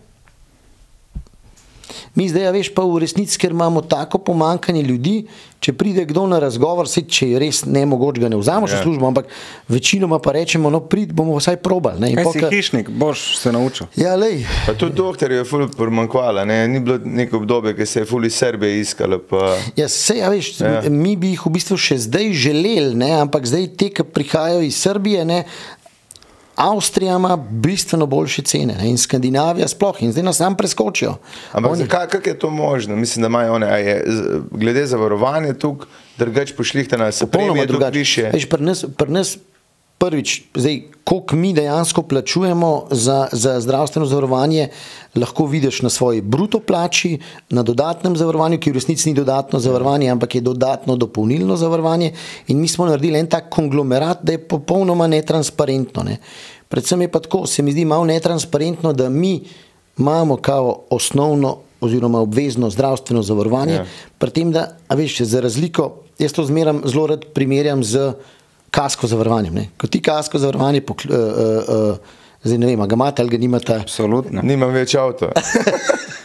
mi zdaj, ja veš, pa v resnici, ker imamo tako pomankanje ljudi, če pride kdo na razgovor, se, če je res nemogoč, ga ne vzameš v službo, ampak večinoma pa rečemo, no prid, bomo vsaj probali. Ne? Kaj si hišnik, boš se naučil. Ja, lej. Pa tudi doktor je ful primanjkvala, ne? Ni bilo neko obdobje, ki se je ful iz Srbije iskalo. Pa... Ja, se, ja, veš, ja. Mi bi jih v bistvu še zdaj želeli, ne? Ampak zdaj te, ki prihajajo iz Srbije, ne? Avstrija ima bistveno boljše cene, ne? In Skandinavija sploh, in zdaj nas sam preskočijo. Ampak oni... zakaj, kako je to možno? Mislim, da imajo one, a je glede zavarovanja tukaj drugač pošlihtana, se premije tukaj više. Veš, pri nas, pri nas prvič, zdaj, koliko mi dejansko plačujemo za, za zdravstveno zavarovanje, lahko vidiš na svoji bruto plači, na dodatnem zavarovanju, ki v resnici ni dodatno zavarovanje, ampak je dodatno dopolnilno zavarovanje, in mi smo naredili en tak konglomerat, da je popolnoma netransparentno. Ne. Predvsem je pa tako, se mi zdi malo netransparentno, da mi imamo kao osnovno oziroma obvezno zdravstveno zavarovanje, ja. Pri tem, da, a veš, za razliko, jaz to zmeram zelo rad primerjam z kasko zavarovanjem. Ne. Ko ti kasko zavarovanje, pokl, uh, uh, uh, zdaj ne vem, a ga imate ali ga nimate? Absolutno. Nimam več avto.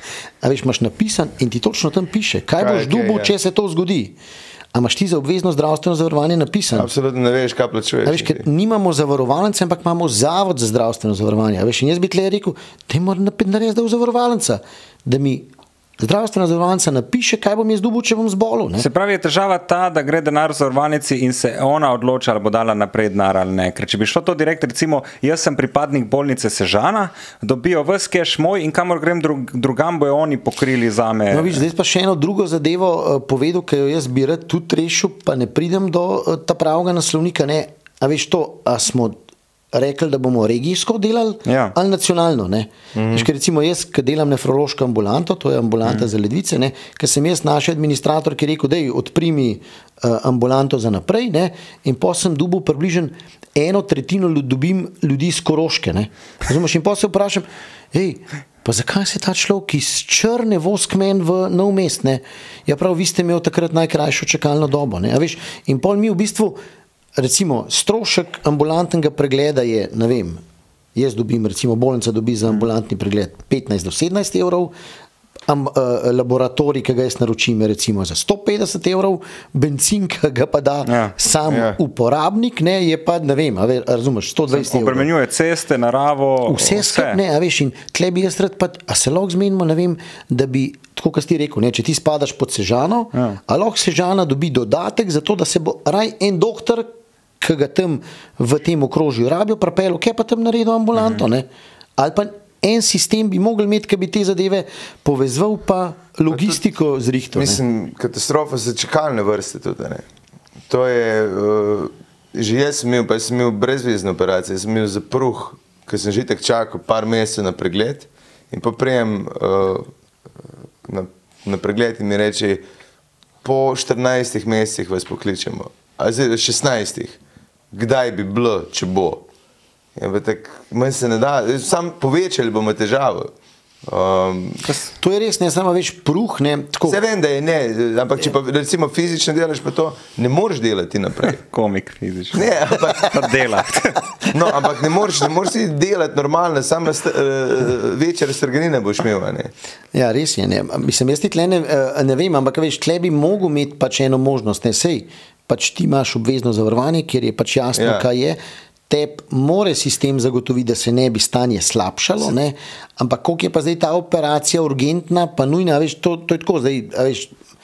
a veš, imaš napisan in ti točno tam piše, kaj, kaj boš dubo, če se to zgodi. A imaš ti za obvezno zdravstveno zavarovanje napisan? Absolutno ne veš, kaj plačuješ. A veš, ker nimamo zavarovalnice, ampak imamo zavod za zdravstveno zavarovanje. A veš, in jaz bi tle rekel, te moram narediti, da v zavarovalnica, da mi zdravstvena zavarovalnica napiše, kaj bom jaz dobil, če bom zbolel. Ne? Se pravi, je težava ta, da gre denar v zavarovalnici in se ona odloča, ali bo dala naprej denar ali ne. Ker če bi šlo to direkt, recimo, jaz sem pripadnik bolnice Sežana, dobijo ves keš moj in kamor grem drug, drugam, bojo oni pokrili zame. No, viš, zdaj pa še eno drugo zadevo uh, povedal, ki jo jaz bi rad tudi rešil, pa ne pridem do uh, ta pravega naslovnika. Ne? A veš to, a smo rekli, da bomo regijsko delali, ja. ali nacionalno. Ne? Mm-hmm. Ker recimo jaz, ki delam nefrološko ambulanto, to je ambulanta mm-hmm. za ledvice, ne? Ker sem jaz naš administrator, ki je rekel, dej, odprimi uh, ambulanto za naprej, ne? In pa sem dobil približno eno tretjino dobim ljudi iz Koroške. Ne? Razumeš? In pa se vprašam, hej, pa zakaj se ta človek iz Črne voz k meni v Nov Mest? Ne? Ja prav, vi ste imeli takrat najkrajšo čakalno dobo. Ne? A veš, in pol mi v bistvu recimo, strošek ambulantnega pregleda je, ne vem, jaz dobim, recimo, bolnica dobi za ambulantni pregled petnajst do sedemnajst evrov, am, uh, laboratorij, ki ga jaz naročim, je recimo za sto petdeset evrov, benzin, ki ga pa da ja, sam ja. uporabnik, ne, je pa, ne vem, a ve, razumeš, sto dvajset evrov. Obremenjuje ceste, naravo, vse. Vse skup, ne, a veš, in tle bi jaz rad pa, a se lahko zmenimo, ne vem, da bi, tako kot si rekel, ne, če ti spadaš pod Sežano, ja. a lahko Sežana dobi dodatek za to, da se bo raj en doktor, ki ga tam v tem okrožju rabijo, pripeljo, kaj pa tam naredil ambulanto, ne? Ali pa en sistem bi mogli imeti, ki bi te zadeve povezval pa logistiko zrihto. Mislim, katastrofa za čakalne vrste tudi, ne? To je, uh, že jaz sem imel, pa sem imel brezvezne operacije, sem imel zapruh, ker sem že tak čakal par mesecev na pregled in pa prijem uh, na, na pregled in mi reče, po štirinajstih mesecih vas pokličemo, a zdaj šestnajstih. Kdaj bi bilo, če bo. Ja, tak, manj se ne da, sam povečali bomo težavo. Um, to je res, ne samo več pruh, ne. Tako. Se vem, da je ne, ampak če pa recimo fizično delaš, pa to ne moreš delati naprej. Komik fizično. Ne, ampak delati. No, ampak ne moreš, ne moreš si delati normalno, samo uh, večje raztrganine boš imel, ne. Ja, res je, ne. Mislim, jaz ti tle ne, ne vem, ampak veš, tle bi mogel imeti pač eno možnost, ne, sej, pač ti imaš obvezno zavarovanje, kjer je pač jasno, ja. kaj je. Tep more sistem zagotoviti, da se ne bi stanje slabšalo, ne? Ampak koliko je pa zdaj ta operacija urgentna, pa nujna, veš, to, to je tako, zdaj, veš,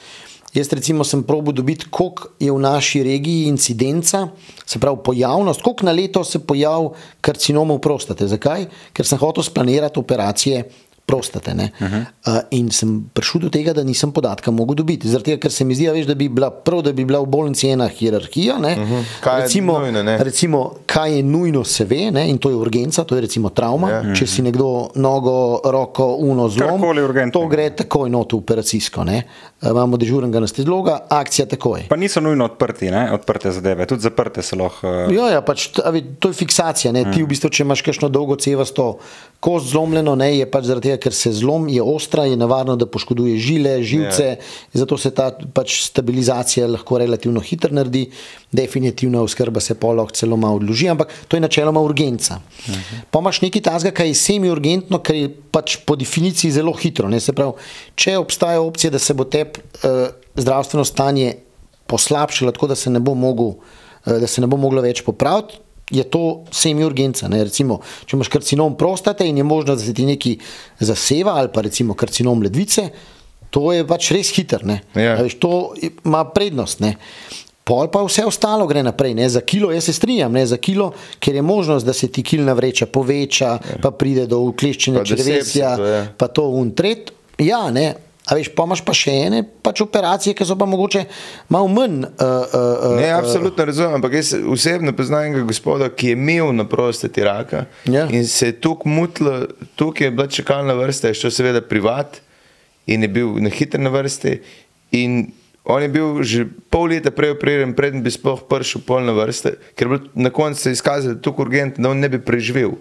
jaz recimo sem probil dobiti, koliko je v naši regiji incidenca, se pravi pojavnost, koliko na leto se pojav karcinomov prostate, zakaj? Ker sem hotel splanirati operacije prostate, ne? Uh-huh. Uh, in sem prišel do tega, da nisem podatka mogel dobiti. Zaradi tega, ker se mi zdi, veš, da bi bila prav, da bi bila v bolnici ena hierarhija, ne? Uh-huh. Kaj recimo, je nujno, ne? Recimo, kaj je nujno, se ve, ne? In to je urgenca, to je recimo travma. Uh-huh. Če si nekdo nogo, roko, uno zlom, to gre takoj not v operacijsko, ne? Imamo dežurnega anesteziologa, akcija takoj. Pa niso nujno odprti, ne? Odprte zadeve, tudi zaprte se lahko. Uh... Ja, ja, pač, to je fiksacija, ne? Uh-huh. Ti v bistvu, če imaš kakšno dolgo cevasto kost zlomljeno, ne, je pač zaradi tega, ker se zlom je ostra, je nevarno, da poškoduje žile, živce, yeah. zato se ta pač stabilizacija lahko relativno hitro naredi, definitivna oskrba se pa lahko celo malo odloži, ampak to je načeloma urgenca. Uh-huh. Pa imaš nekaj tazga, kaj je semi-urgentno, kar je pač po definiciji zelo hitro, ne, se pravi, če obstaja opcija, da se bo tep uh, zdravstveno stanje poslabšalo, tako da se ne bo mogel, uh, da se ne bo moglo več popraviti, je to semi-urgenca, ne, recimo, če imaš karcinom prostate in je možno, da se ti neki zaseva, ali pa recimo karcinom ledvice, to je pač res hiter, ne, yeah. Veš, to ima prednost, ne. Pol pa vse ostalo gre naprej, ne, za kilo, jaz se strinjam, ne, za kilo, ker je možnost, da se ti kilna vreča poveča, yeah. pa pride do ukleščenja črevesja, pa to un tret, ja, ne, a veš, pa imaš pa še ene pač operacije, ki so pa mogoče malo manj. Uh, uh, ne, absolutno razumem, ampak jaz osebno poznam enega gospoda, ki je imel na prostati raka ja. in se je tuk mutlo, tuk je bila čakalna vrsta, je šel seveda privat in je bil na hitri na vrsti in on je bil že pol leta prej operiran, preden bi sploh prišel pol na vrste, ker na koncu se je izkazalo tuk urgentno, da on ne bi preživel.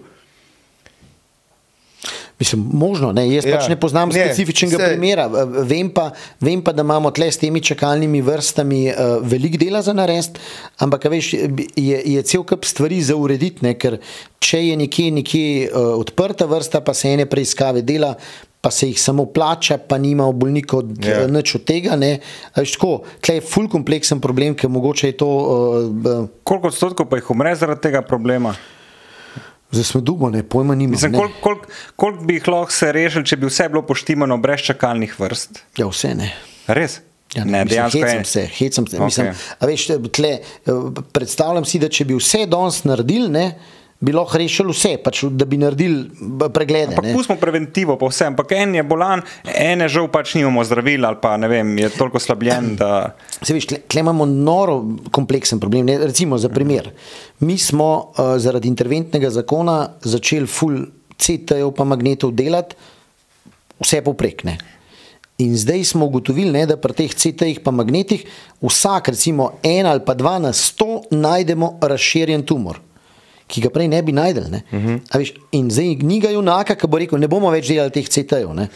Mislim, možno, ne, jaz ja, pač ne poznam ne, specifičnega se... primera, vem pa, vem pa, da imamo tle s temi čakalnimi vrstami uh, veliko dela za narediti, ampak veš, je, je cel kup stvari za urediti, ne, ker če je nekje, nekje uh, odprta vrsta, pa se ene preiskave dela, pa se jih samo plača, pa nima v bolniku Ja. nič od tega. Ne. A veš, tako, tle je ful kompleksen problem, ker mogoče je to... Uh, Koliko odstotkov pa jih umre zaradi tega problema? Zdaj smo dubo, ne, pojma nima. Mislim, ne. koliko kolik, kolik bi jih lahko se rešili, če bi vse bilo poštimano brez čakalnih vrst? Ja, vse ne. Res? Ja, ne, mislim, dejansko hecam je. se, hecam se. Ok. Mislim, a veš, tle, predstavljam si, da če bi vse danes naredili, ne, bi lahko rešili vse, pač, da bi naredili preglede. Ampak ne. pustimo preventivo pa vse, ampak en je bolan, ene žal pač nimamo zdravil ali pa ne vem, je toliko slabljen, da... Se veš, tle, tle imamo noro kompleksen problem. Ne? Recimo za primer, mi smo uh, zaradi interventnega zakona začeli ful C T-jev pa magnetov delati vse poprek. Ne? In zdaj smo ugotovili, ne, da pri teh C T-jih pa magnetih vsak recimo en ali pa dva na sto najdemo razširjen tumor, ki ga prej ne bi najdel. Ne? Uh-huh. A veš, in zdaj knjiga junaka, ki bo rekel, ne bomo več delali teh C T-jev. Ne?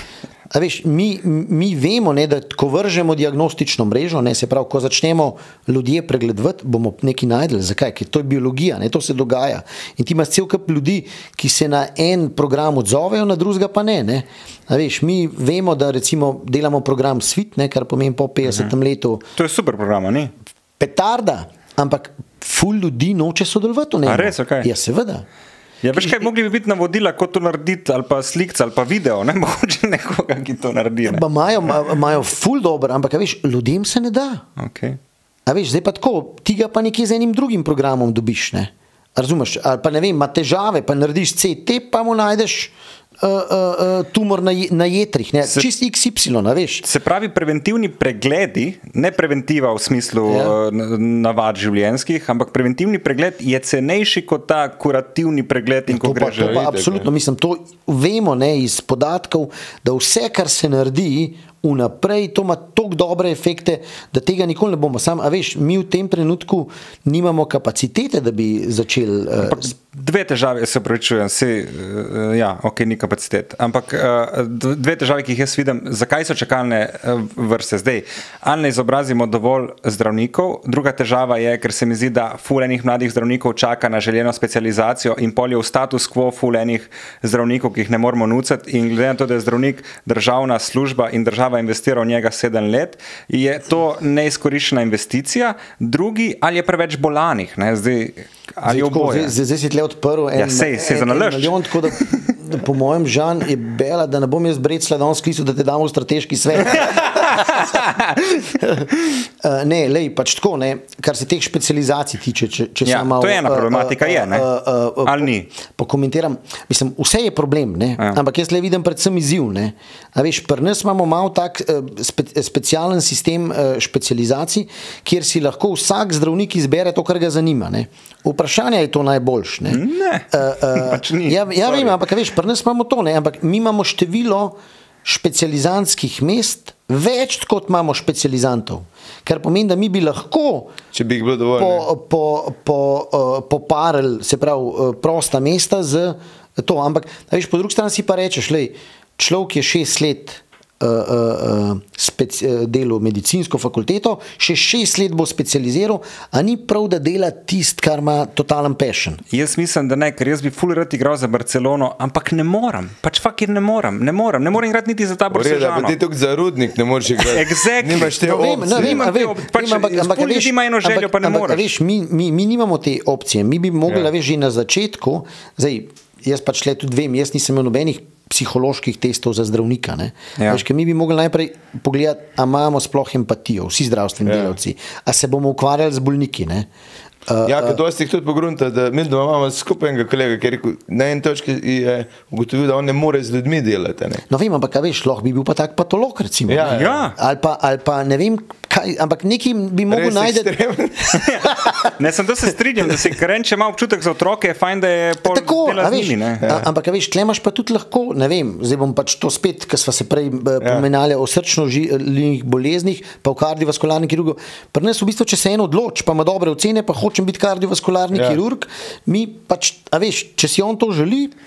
A veš, mi, mi vemo, ne, da ko vržemo diagnostično mrežo, ne, se pravi, ko začnemo ljudje pregledovati, bomo nekaj najdeli. Zakaj? Ker to je biologija, ne, to se dogaja. In ti imaš cel kup ljudi, ki se na en program odzovejo, na drugega pa ne. ne. A veš, mi vemo, da recimo delamo program Svit, ne, kar pomeni po petdesetem letu. To je super program, ni? Petarda, ampak ful ljudi noče sodelovati v njem. A res, okej. Ja, seveda. Ja, veš kaj, mogli bi biti navodila, kot to narediti, ali pa slikca, ali pa video, ne mogoče nekoga, ki to naredi. Ne? Pa imajo, imajo ful dober, ampak a veš, ljudem se ne da. Okay. A veš, zdaj pa tako, ti ga pa nekje z enim drugim programom dobiš, ne? Razumeš? Ali pa ne vem, ima težave, pa narediš C T, pa mu najdeš uh, uh, uh, tumor na, na jetrih, ne? Se- Čist X Y, a veš? Se pravi, preventivni pregledi, ne preventiva v smislu Ja. ja. navad življenjskih, ampak preventivni pregled je cenejši kot ta kurativni pregled in ko To pa, greš to že. pa itak, absolutno, mislim, to vemo, ne, iz podatkov, da vse, kar se naredi vnaprej, to ima toliko dobre efekte, da tega nikoli ne bomo. Sam, a veš, mi v tem trenutku nimamo kapacitete, da bi začeli... Uh, Dve težave, se pravičujem, se, uh, ja, ok, ni kapacitet, ampak uh, dve težave, ki jih jaz vidim, zakaj so čakalne uh, vrste zdaj. Ali ne izobrazimo dovolj zdravnikov, druga težava je, ker se mi zdi, da ful enih mladih zdravnikov čaka na željeno specializacijo in pol je v status quo ful enih zdravnikov, ki jih ne moramo nucati in glede na to, da je zdravnik državna služba in država investira v njega sedem let, je to neizkoriščena investicija. Drugi, ali je preveč bolanih, ne, zdaj, ali Zdaj, tako, oboje. zdaj, zdaj si tle odprl en, Ja, sej, sej za en, en nalašč. milijon, tako da, da po mojem Žan je bela, da ne bom jaz Brecla danes sklical, da te damo v strateški svet. Uh, ne, lej, pač tako, ne, kar se teh specializacij tiče, če, če Ja, sem malo, to je ena problematika, je, ne? Ali ni? Pokomentiram, mislim, vse je problem, ne, Ja. ampak jaz le vidim predvsem izziv, ne. A veš, pri nas imamo malo tak uh, spe, specialen sistem uh, specializacij, kjer si lahko vsak zdravnik izbere to, kar ga zanima, ne. Vprašanje je to najboljš, ne. Ne, Uh, uh, pač ni, ja, ja sorry. vem, ampak a veš, pri nas imamo to, ne, ampak mi imamo število specializantskih mest več, kot imamo specializantov. Kar pomeni, da mi bi lahko Če bi jih bilo dovolj. po, ne. po, po, uh, poparili, se pravi, uh, prosta mesta z to. Ampak, a veš, po drugi strani si pa rečeš, lej, človek je šest let uh, uh, speci, uh, delal medicinsko fakulteto, še šest let bo specializiral, a ni prav, da dela tist, kar ima totalen passion. Jaz mislim, da ne, ker jaz bi ful rad igral za Barcelono, ampak ne morem, pač fakir ne morem, ne morem, ne morem igrati niti za ta V redu, Barcelona. pa ti tukaj za rudnik ne moreš igrati. Exactly. Nimaš te No, vem, opcije. ne, vem, a Nimam te vem, op- pač vem, ampak, ampak, ful a veš, ljudi ima eno željo, ampak- pa ne ampak, a moreš. Veš, mi, mi, mi nimamo te opcije, mi bi mogli, Ja. ja. veš, že na začetku, zdaj, jaz pač le tudi vem, jaz nisem imel nobenih psiholoških testov za zdravnika. Ne? Ja. Veš, ker mi bi mogli najprej pogledati, a imamo sploh empatijo, vsi zdravstveni Ja. delavci, a se bomo ukvarjali z bolniki. Ne? Uh, Ja, ker dosti jih tudi pogrunta, da mi doma imamo skupaj enega kolega, ki je rekel, na eni točki je ugotovil, da on ne more z ljudmi delati. Ne? No, vem, ampak a veš, lahko bi bil pa tak patolog, recimo. Ja, ne? ja. Ali pa, ali pa ne vem, kaj, ampak nekaj bi mogel Res najti. ekstremen. Ne, sem to se strinjam, da se karen, če ima občutek za otroke, je fajn, da je pol Tako, dela a z veš, njimi, ne. a, ampak a veš, tle imaš pa tudi lahko, ne vem, zdaj bom pač to spet, ker sva se prej ja. pomenjali o srčno-žilnih boleznih, pa v kardiovaskularni kirurgu. Pri nas v bistvu, če se en odloči, pa ima dobre ocene, pa hočem biti kardiovaskularni Ja. ja. kirurg, mi pač, a veš, če si on to želi,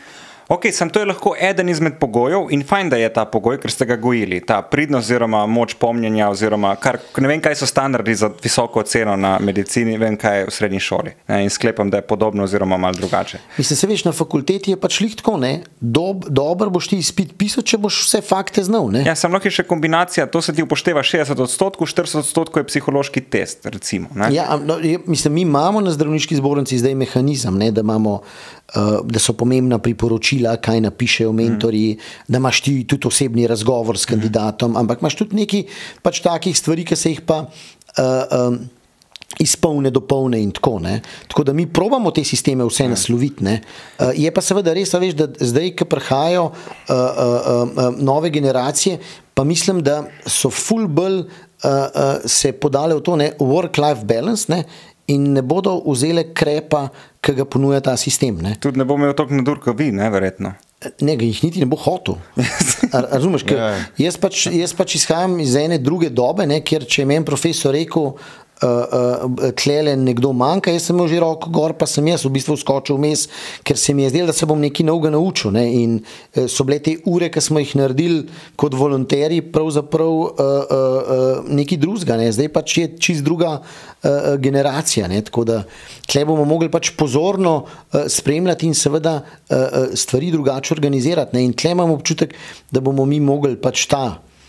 Ok, sem to je lahko eden izmed pogojev in fajn, da je ta pogoj, ker ste ga gojili, ta pridnost oziroma moč pomnjenja oziroma kar, ne vem, kaj so standardi za visoko oceno na medicini, vem, kaj je v srednji šoli. Ne, in sklepam, da je podobno oziroma malo drugače. Mislim, se veš, na fakulteti je pač lih tako, ne? Dob, dober boš ti izpit pisal, če boš vse fakte znal, ne? Ja, sem lahko še kombinacija, to se ti upošteva šestdeset odstotkov, štirideset odstotkov je psihološki test, recimo. Ne? Ja, no, mislim, mi imamo na zdravniški zbornici zdaj mehanizem, ne, da imamo, uh, da so pomembna priporočila, kaj napišejo mentorji, mm. da imaš ti tudi osebni razgovor s kandidatom, mm. ampak imaš tudi neki pač takih stvari, ki se jih pa uh, um, izpolne, dopolne in tako, ne. Tako da mi probamo te sisteme vse mm. nasloviti, ne. Uh, je pa seveda res, veš, da zdaj, ko prihajajo uh, uh, uh, nove generacije, pa mislim, da so ful bolj uh, uh, se podale v to, ne, work-life balance, ne, in ne bodo vzele krepa, ki ga ponuja ta sistem. Ne. Tudi ne bo imel toliko nadur, kot vi, ne, verjetno. Ne, jih niti ne bo hotel. Razumeš, ker jaz pač, jaz pač izhajam iz ene druge dobe, ne, kjer če je meni profesor rekel, Uh, uh, tlele nekdo manjka, jaz sem imel že roko gor, pa sem jaz v bistvu skočil vmes, ker se mi je zdelo, da se bom nekaj novega naučil, ne? In uh, so bile te ure, ki smo jih naredili kot volonteri, pravzaprav uh, uh, uh, nekaj drugega, ne? Zdaj pač je čist druga uh, generacija, ne? Tako da tle bomo mogli pač pozorno uh, spremljati in seveda uh, stvari drugače organizirati, ne? In tle imam občutek, da bomo mi mogli pač ta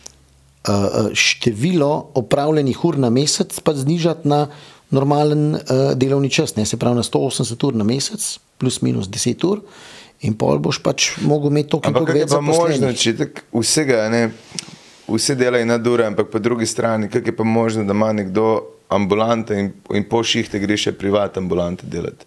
število opravljenih ur na mesec pa znižati na normalen uh, delovni čas, ne, se pravi na sto osemdeset ur na mesec, plus minus deset ur in pol boš pač mogel imeti toliko in toliko več zaposlenih. Ampak kak je pa možno, če tak vsega, ne, vse delajo na dure, ampak po drugi strani, kak je pa možno, da ima nekdo ambulante in, in pol šihte gre še privat ambulante delati?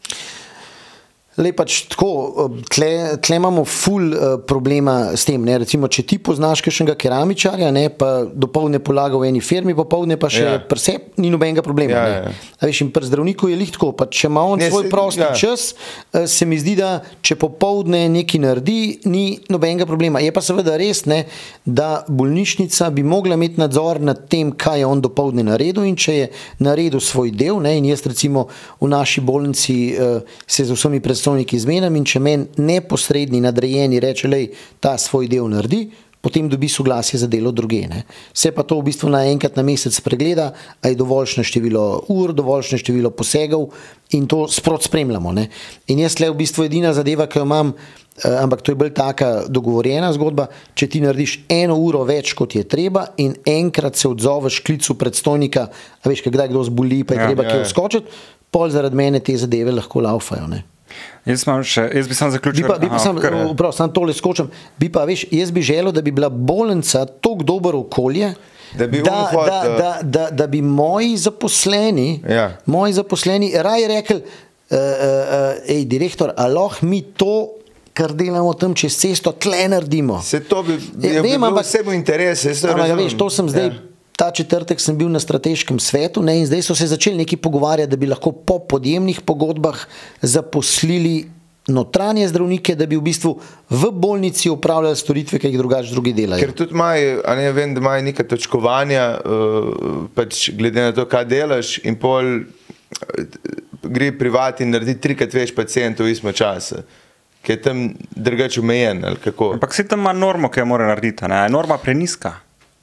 Lej pač tako, tle, tle imamo ful uh, problema s tem, ne, recimo, če ti poznaš kakšnega keramičarja, ne, pa dopoldne polaga v eni firmi, popoldne pa še ja. Prse, ni nobenega problema, ja, ne. Ja. A veš, in pri zdravniku je lih tako, pa če ima on ne, svoj se, prosti ja. čas, uh, se mi zdi, da če popoldne nekaj naredi, ni nobenega problema. Je pa seveda res, ne, da bolnišnica bi mogla imeti nadzor nad tem, kaj je on dopoldne naredil in če je naredil svoj del, ne, in jaz recimo v naši bolnici uh, se z vsemi predstavniki zmenam in če meni neposredni nadrejeni reče, lej, ta svoj del naredi, potem dobi soglasje za delo druge. Ne. Se pa to v bistvu na enkrat na mesec pregleda, a je dovoljšne število ur, dovoljšne število posegov in to sprot spremljamo. Ne. In jaz tle v bistvu edina zadeva, ki jo imam, eh, ampak to je bolj taka dogovorjena zgodba, če ti narediš eno uro več, kot je treba in enkrat se odzoveš klicu predstojnika, a veš, kdaj kdo zboli, pa je ja, treba ja, kje vskočiti, pol zaradi mene te zadeve lahko laufajo. Ne. Jaz, še, jaz bi sam zaključil. Bi pa, bi pa sam, prav, sam tole skočim. Bi pa, veš, jaz bi želel, da bi bila bolnica toliko dobro okolje, da bi, da, umhod, da, da, da, da bi moji zaposleni, ja. moji zaposleni raje rekli, uh, uh, ej, direktor, a lahko mi to, kar delamo tam čez cesto, tle naredimo. Se to bi, ja, bi vem, bilo ampak, vsemu interes. Ampak, veš, to sem zdaj... Ja. Ta četrtek sem bil na strateškem svetu, ne, in zdaj so se začeli neki pogovarjati, da bi lahko po podjemnih pogodbah zaposlili notranje zdravnike, da bi v bistvu v bolnici upravljali storitve, ki jih drugače drugi delajo. Ker tudi imajo, a ne vem, da imajo neka točkovanja, uh, pač glede na to, kaj delaš, in pol uh, gre privat in naredi trikrat več pacientov v istem času, ki je tam drugače omejen, ali kako. Ampak si tam ima normo, ki jo mora narediti, ne? Je norma preniska?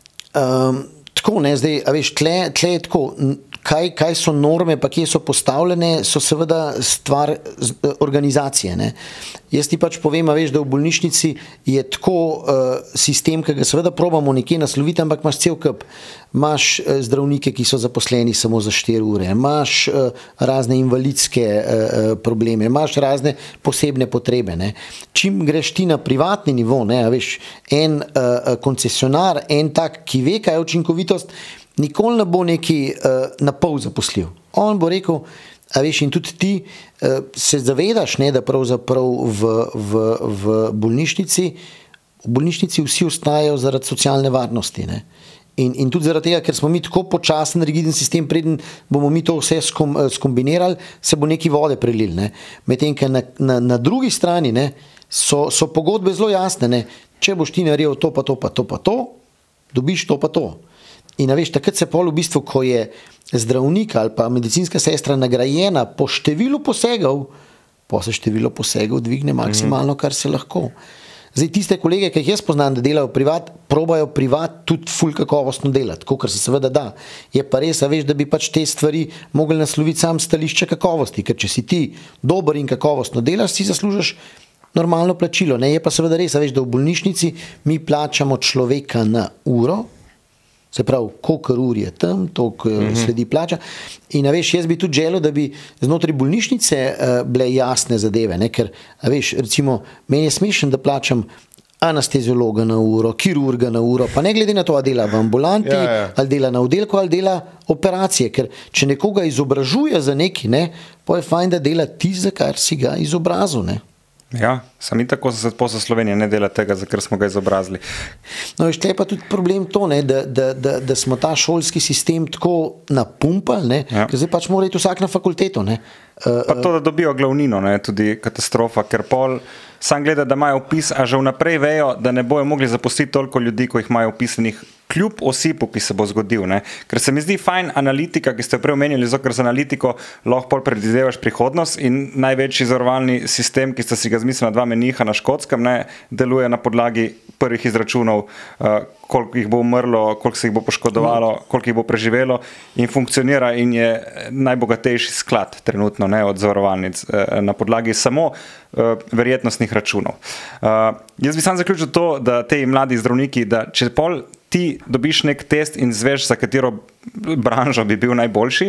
Um, Tako, ne, zdaj, a veš, tle, tle je tako, kaj, kaj so norme, pa kje so postavljene, so seveda stvar organizacije, ne. Jaz ti pač povem, a veš, da v bolnišnici je tako uh, sistem, ki ga seveda probamo nekje nasloviti, ampak imaš cel kup. Imaš uh, zdravnike, ki so zaposleni samo za štiri ure, imaš uh, razne invalidske uh, probleme, imaš razne posebne potrebe, ne. Čim greš ti na privatni nivo, ne, a veš, en uh, koncesionar, en tak, ki ve, kaj je učinkovitost, nikoli ne bo neki uh, na pol zaposljiv. On bo rekel, a veš, in tudi ti uh, se zavedaš, ne, da pravzaprav v, v, v bolnišnici, v bolnišnici vsi ostajajo zaradi socialne varnosti, ne. In, in tudi zaradi tega, ker smo mi tako počasen, rigiden sistem, preden bomo mi to vse skom, skombinirali, se bo neki vode prelil, ne. Medtem, ker na, na, na drugi strani, ne, so, so pogodbe zelo jasne, ne. Če boš ti naredil to, pa to, pa to, pa to, dobiš to, pa to. In a veš, takrat se pol v bistvu, ko je zdravnik ali pa medicinska sestra nagrajena po številu posegov, pa se število posegov dvigne maksimalno, kar se lahko. Zdaj, tiste kolege, ki jih jaz poznam, da delajo privat, probajo privat tudi ful kakovostno delati, kot se seveda da. Je pa res, a veš, da bi pač te stvari mogli nasloviti sam stališče kakovosti, ker če si ti dober in kakovostno delaš, si zaslužiš normalno plačilo. Ne? Je pa seveda res, a veš, da v bolnišnici mi plačamo človeka na uro, se pravi, koliko ur je tam, toliko mm-hmm. sledi plača. In a veš, jaz bi tudi želel, da bi znotraj bolnišnice uh, bile jasne zadeve, ne? Ker, a veš, recimo, meni je smešen, da plačam anesteziologa na uro, kirurga na uro, pa ne glede na to, ali dela v ambulanti, ja, ja. ali dela na oddelku, ali dela operacije, ker če nekoga izobražuje za neki, ne, pa je fajn, da dela ti, za kar si ga izobrazil, ne. Ja, sami tako se posla Slovenije ne dela tega, za kar smo ga izobrazili. No, veš, tle je pa tudi problem to, ne, da, da, da, da smo ta šolski sistem tako napumpali, ne, ja. ker zdaj pač mora iti vsak na fakulteto. Ne. Uh, pa to, da dobijo glavnino, ne, tudi katastrofa, ker pol sam gleda, da imajo opis, a že vnaprej vejo, da ne bojo mogli zaposliti toliko ljudi, ko jih imajo opisanih, kljub osipu, ki se bo zgodil. Ne. Ker se mi zdi fajn analitika, ki ste jo prej omenili, zato ker z analitiko lahko pol predvidevaš prihodnost in največji zavarovalni sistem, ki sta si ga zmislila dva meniha na Škotskem, ne, deluje na podlagi prvih izračunov, uh, koliko jih bo umrlo, koliko se jih bo poškodovalo, koliko jih bo preživelo in funkcionira in je najbogatejši sklad trenutno, ne, od zavarovalnic uh, na podlagi samo uh, verjetnostnih računov. Uh, jaz bi sam zaključil to, da te mladi zdravniki, da če pol ti dobiš nek test in zveš, za katero branžo bi bil najboljši,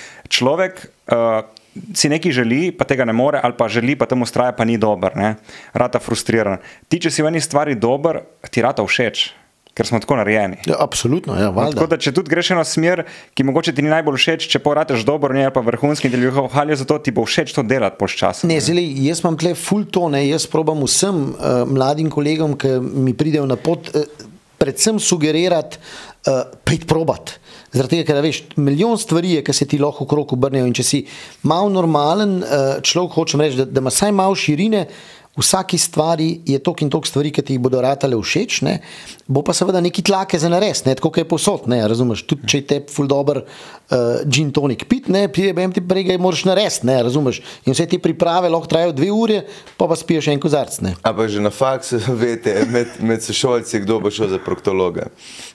človek uh, si nekaj želi, pa tega ne more, ali pa želi, pa temu ustraja, pa ni dober, ne? Rata frustriran. Ti, če si v eni stvari dober, ti rata všeč, ker smo tako narejeni. Ja, absolutno, ja, valjda. Tako da, če tudi greš eno smer, ki mogoče ti ni najbolj všeč, če pa rateš dober, ne, ali pa vrhunski in ti ljudje hvalijo za to, ti bo všeč to delati poš časa. Ne, zeli, jaz imam tle ful to, ne, jaz probam vsem uh, mladim kolegom, ki mi pridejo na pot, uh, predvsem sugerirati, uh, prid probat. Zaradi tega, ker veš, milijon stvari je, ki se ti lahko okrog obrnejo in če si malo normalen uh, človek, hočem reči, da, da ima saj malo širine, v vsaki stvari je tok in tok stvari, ki ti jih bodo ratale všeč, ne, bo pa seveda neki tlake za nares, ne, tako kaj je posod, ne, razumeš, tudi če je te ful dober uh, gin tonik pit, ne, pijem ti pregaj moraš nares, ne, razumeš, in vse te priprave lahko trajajo dve ure, pa pa spiješ en kozarc, ne. A pa že na faksu vete med, med sošolci, kdo bo šel za proktologa?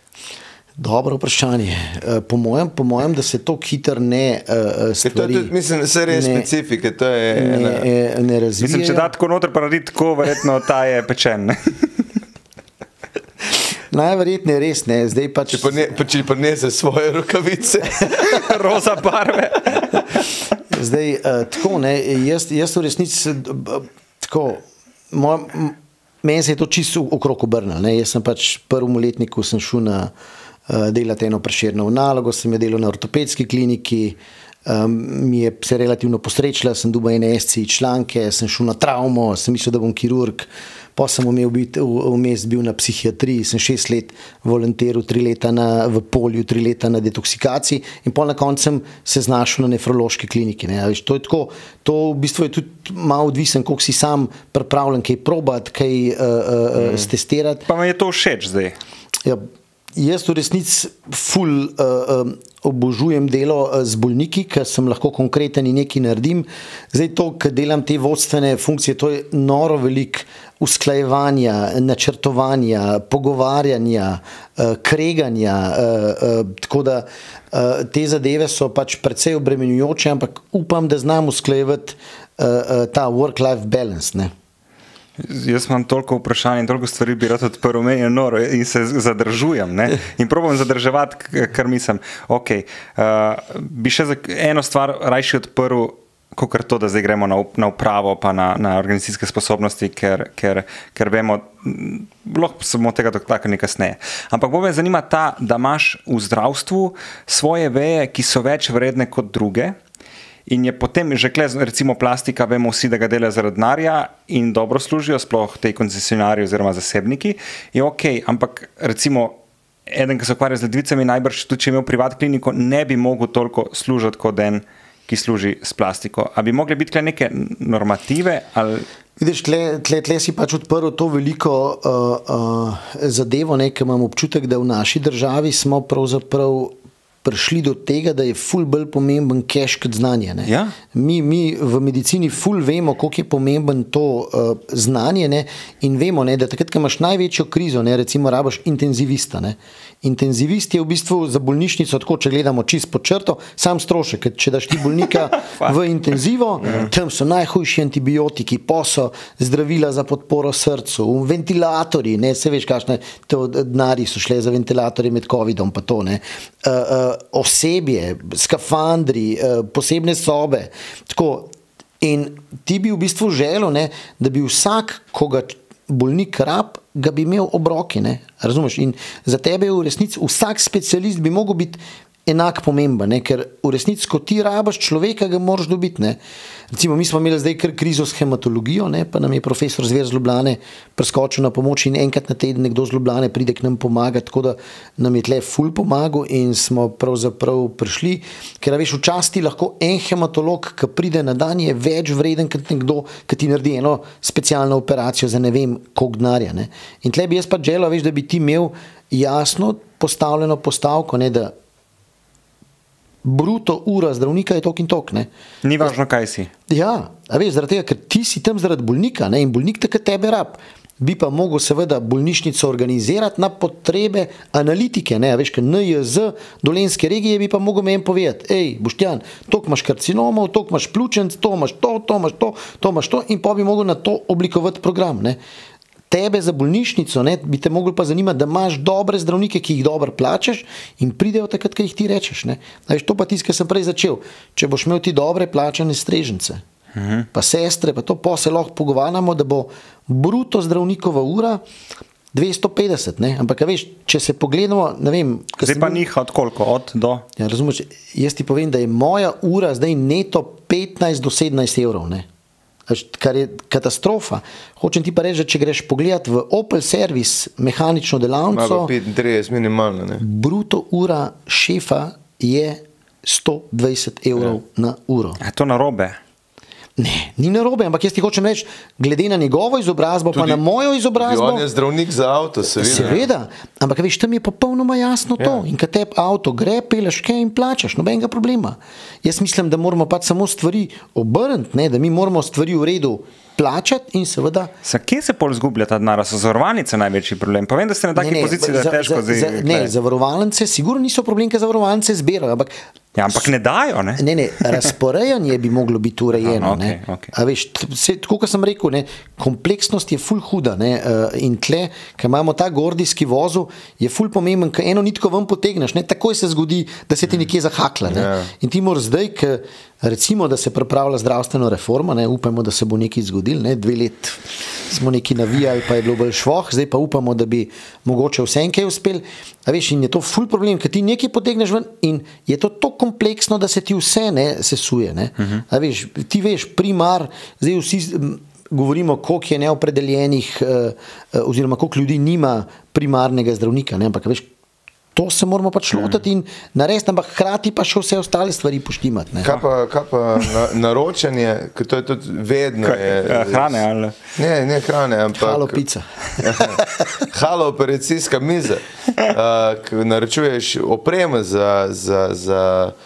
Dobro vprašanje. Po mojem, po mojem, da se to hitro ne uh, stvari... To je tudi, mislim, vse res ne, specifike, to je... Ne, ne, ne razvijajo. Mislim, če da tako noter pa naredi tako, verjetno ta je pečen, ne? Najverjetneje res, ne, zdaj pač... Če pa ne, pa če pa ne za svoje rokavice. Roza barve. Zdaj, uh, tako, ne, jaz, jaz v resnici, uh, tako, moj, meni se je to čisto okrog obrnilo, ne, jaz sem pač prvemu letniku sem šel na delati eno Prešernovo nalogo, sem jo delal na ortopedski kliniki, um, mi je se relativno posrečila, sem dobil ene S C I članke, sem šel na travmo, sem mislil, da bom kirurg, pa sem umel biti, vmes bil na psihiatriji, sem šest let volonteril, tri leta na, v polju, tri leta na detoksikaciji in pol na koncu sem se znašel na nefrološki kliniki. Ne. To je tako, to v bistvu je tudi malo odvisen, koliko si sam pripravljen kaj probati, kaj uh, uh, mm. stestirati. Pa mi je to všeč zdaj? Ja, jaz v resnici ful uh, um, obožujem delo uh, z bolniki, ker sem lahko konkreten in nekaj naredim. Zdaj to, ker delam te vodstvene funkcije, to je noro veliko usklajevanja, načrtovanja, pogovarjanja, uh, kreganja, uh, uh, tako da uh, te zadeve so pač precej obremenjujoče, ampak upam, da znam usklajevati uh, uh, ta work-life balance, ne. Jaz imam toliko vprašanj in toliko stvari bi rad odprl, meni je noro in se zadržujem, ne, in probam zadrževati, kar mislim, ok, uh, bi še za eno stvar rajši odprl, kakor to, da zdaj gremo na, na upravo pa na, na organizacijske sposobnosti, ker, ker, ker vemo, lahko samo tega dotaknili kasneje. Ampak bo me zanima ta, da imaš v zdravstvu svoje veje, ki so več vredne kot druge, in je potem že kle, recimo plastika, vemo vsi, da ga dela zaradi denarja in dobro služijo, sploh tej koncesionarji oziroma zasebniki, je ok, ampak recimo eden, ki se ukvarja z ledvicami, najbrž tudi, če imel privat kliniko, ne bi mogel toliko služiti kot en, ki služi s plastiko. A bi mogli biti kle neke normative? Ali... Vidiš, tle, tle, tle si pač odprl to veliko uh, uh, zadevo, ne, ker imam občutek, da v naši državi smo pravzaprav prišli do tega, da je ful bolj pomemben cash kot znanje. Ne? Ja. Mi, mi v medicini ful vemo, koliko je pomemben to uh, znanje, ne? In vemo, ne, da takrat, ko imaš največjo krizo, ne, recimo rabaš intenzivista. Ne? Intenzivist je v bistvu za bolnišnico, tako če gledamo čist pod črto, sam strošek, če daš ti bolnika v intenzivo, tam so najhujši antibiotiki, poso, zdravila za podporo srcu, ventilatorji, ne, se veš, kakšne denarji so šle za ventilatorje med covidom, pa to, ne. Uh, uh, osebje, skafandri, uh, posebne sobe, tako. In ti bi v bistvu želel, ne, da bi vsak, koga bolnik rab, ga bi imel ob roki, ne, razumeš? In za tebe je v resnici vsak specialist bi mogel biti enak pomemben, ne? Ker v resnici, ko ti rabaš človeka, ga moraš dobiti. Ne? Recimo, mi smo imeli zdaj kar krizo s hematologijo, ne? Pa nam je profesor Zver z Ljubljane preskočil na pomoč in enkrat na teden nekdo z Ljubljane pride k nam pomagati, tako da nam je tle ful pomagal in smo pravzaprav prišli, ker veš, včasih lahko en hematolog, ki pride na dan, je več vreden kot nekdo, ki ti naredi eno specialno operacijo za ne vem koliko denarja. Ne? In tle bi jaz pa želel, veš, da bi ti imel jasno postavljeno postavko, ne, da bruto ura zdravnika je tok in tok. Ne. Ni važno, kaj si. Ja, a veš, zaradi tega, ker ti si tam zaradi bolnika, ne, in bolnik takrat tebe rab. Bi pa mogel seveda bolnišnico organizirati na potrebe analitike, ne, a veš, ker N J Z Dolenjske regije bi pa mogel meni povedati, ej, Boštjan, toliko imaš karcinomov, toliko imaš pljučnic, to imaš to, to imaš to, to imaš to in pa bi mogel na to oblikovati program, ne. Tebe za bolnišnico, ne, bi te mogli pa zanimati, da imaš dobre zdravnike, ki jih dobro plačaš in pridejo takrat, ko jih ti rečeš. Ne. Veš, to pa tisto, kar sem prej začel. Če boš imel ti dobre plačane strežnice, uh-huh. pa sestre, pa to pa se lahko pogovarjamo, da bo bruto zdravnikova ura dvesto petdeset, ne. Ampak, veš, če se pogledamo, ne vem... Zdaj pa njih od koliko? Od do? Ja, razumeš, jaz ti povem, da je moja ura zdaj neto petnajst do sedemnajst evrov, ne. Kar je katastrofa. Hočem ti pa reči, če greš pogledat v Opel Service mehanično delavnico, petintrideset minimalno, ne? Bruto ura šefa je sto dvajset evrov ja. Na uro. Je to narobe? Ne, ni narobe, ampak jaz ti hočem reči, glede na njegovo izobrazbo, tudi, pa na mojo izobrazbo... On je zdravnik za avto, seveda. Seveda, ampak veš, tam je popolnoma jasno to. Ja. In kad te avto gre, peleš kaj in plačaš, nobenega problema. Jaz mislim, da moramo pač samo stvari obrniti, ne, da mi moramo stvari v redu plačati in seveda... Sa kje se pol zgublja ta denar? So zavarovalnice največji problem? Pa vem, da ste na taki poziciji, da je težko za, za, Ne, zavarovalnice sigurno niso problem, ker zavarovalnice zbirajo, ampak... Ja, ampak ne dajo, ne? Ne, ne, razporejanje bi moglo biti urejeno, okay, ne. Okay. A veš, se, tako kot sem rekel, ne, kompleksnost je ful huda, ne, in tle, ko imamo ta gordijski vozu, je ful pomemben, ko eno nitko ven potegneš, ne, takoj se zgodi, da se ti nekje zahakla, ne. Yeah. In ti moraš zdaj, ko recimo, da se pripravlja zdravstvena reforma, ne, upamo, da se bo nekaj zgodil, ne, dve let smo nekaj navijali, pa je bilo bolj švoh, zdaj pa upamo, da bi mogoče vse enkaj uspel, a veš, in je to ful problem, ker ti nekaj potegneš ven in je to to kompleksno, da se ti vse ne sesuje, ne, uh-huh. A veš, ti veš, primar, zdaj vsi govorimo, koliko je neopredeljenih, oziroma koliko ljudi nima primarnega zdravnika, ne, ampak veš, to se moramo pač lotiti in narediti, ampak hkrati pa še vse ostale stvari poštimati. Ne? Kaj pa, kaj pa na, naročanje, ker to je tudi vedno... Kaj, je, hrane, ali? Ne, ne hrane, ampak... Halo pica. Halo operacijska miza. Uh, naročuješ opreme za, za, za,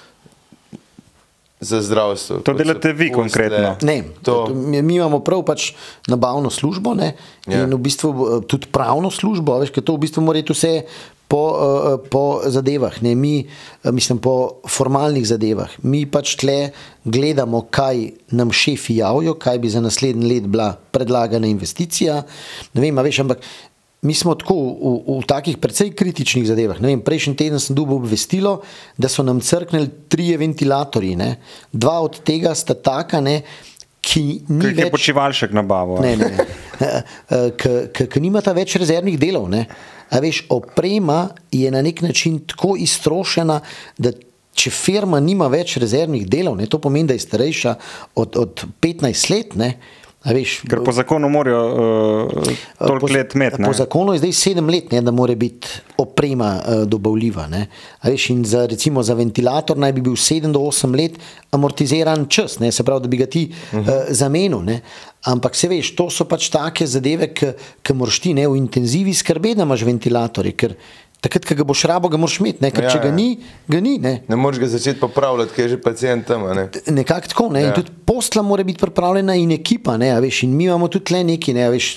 za zdravstvo. To delate vi pusle, konkretno? Ne, to... mi, mi imamo prav pač nabavno službo, ne, ja. In v bistvu tudi pravno službo, veš, ker to v bistvu mora iti vse Po, po zadevah, ne, mi, mislim, po formalnih zadevah. Mi pač tle gledamo, kaj nam šefi javijo, kaj bi za naslednji let bila predlagana investicija. Ne vem, a veš, ampak mi smo tako v, v takih precej kritičnih zadevah. Ne vem, prejšnji teden sem dobil obvestilo, da so nam crknili trije ventilatorji, ne. Dva od tega sta taka, ne, ki ni Kaj več... je Počivalšek nabavo? Ne, ne, ki nimata več rezervnih delov, ne. A veš, oprema je na nek način tako iztrošena, da če firma nima več rezervnih delov, ne, to pomeni, da je starejša od, od petnajst let, ne, a veš, ker po zakonu morajo uh, toliko po, let imeti, ne? Po zakonu je zdaj sedem let, ne, da mora biti oprema uh, dobavljiva, ne. A veš, in za, recimo za ventilator naj bi bil sedem do osem let amortiziran čas, ne, se pravi, da bi ga ti uh, zamenil, ne. Ampak se veš, to so pač take zadeve, ki moraš ti, ne, v intenzivi skrbeti, da imaš ventilatorje, ker Takrat, ko ga boš rabo, ga moraš imeti, ne? Ker Ja, če ga ja. ni, ga ni. Ne? Ne moreš ga začeti popravljati, ker je že pacient tam. a Ne? Nekako tako, ne? Ja. In tudi posla mora biti pripravljena in ekipa, ne? A veš, in mi imamo tudi tle neki, ne? A veš,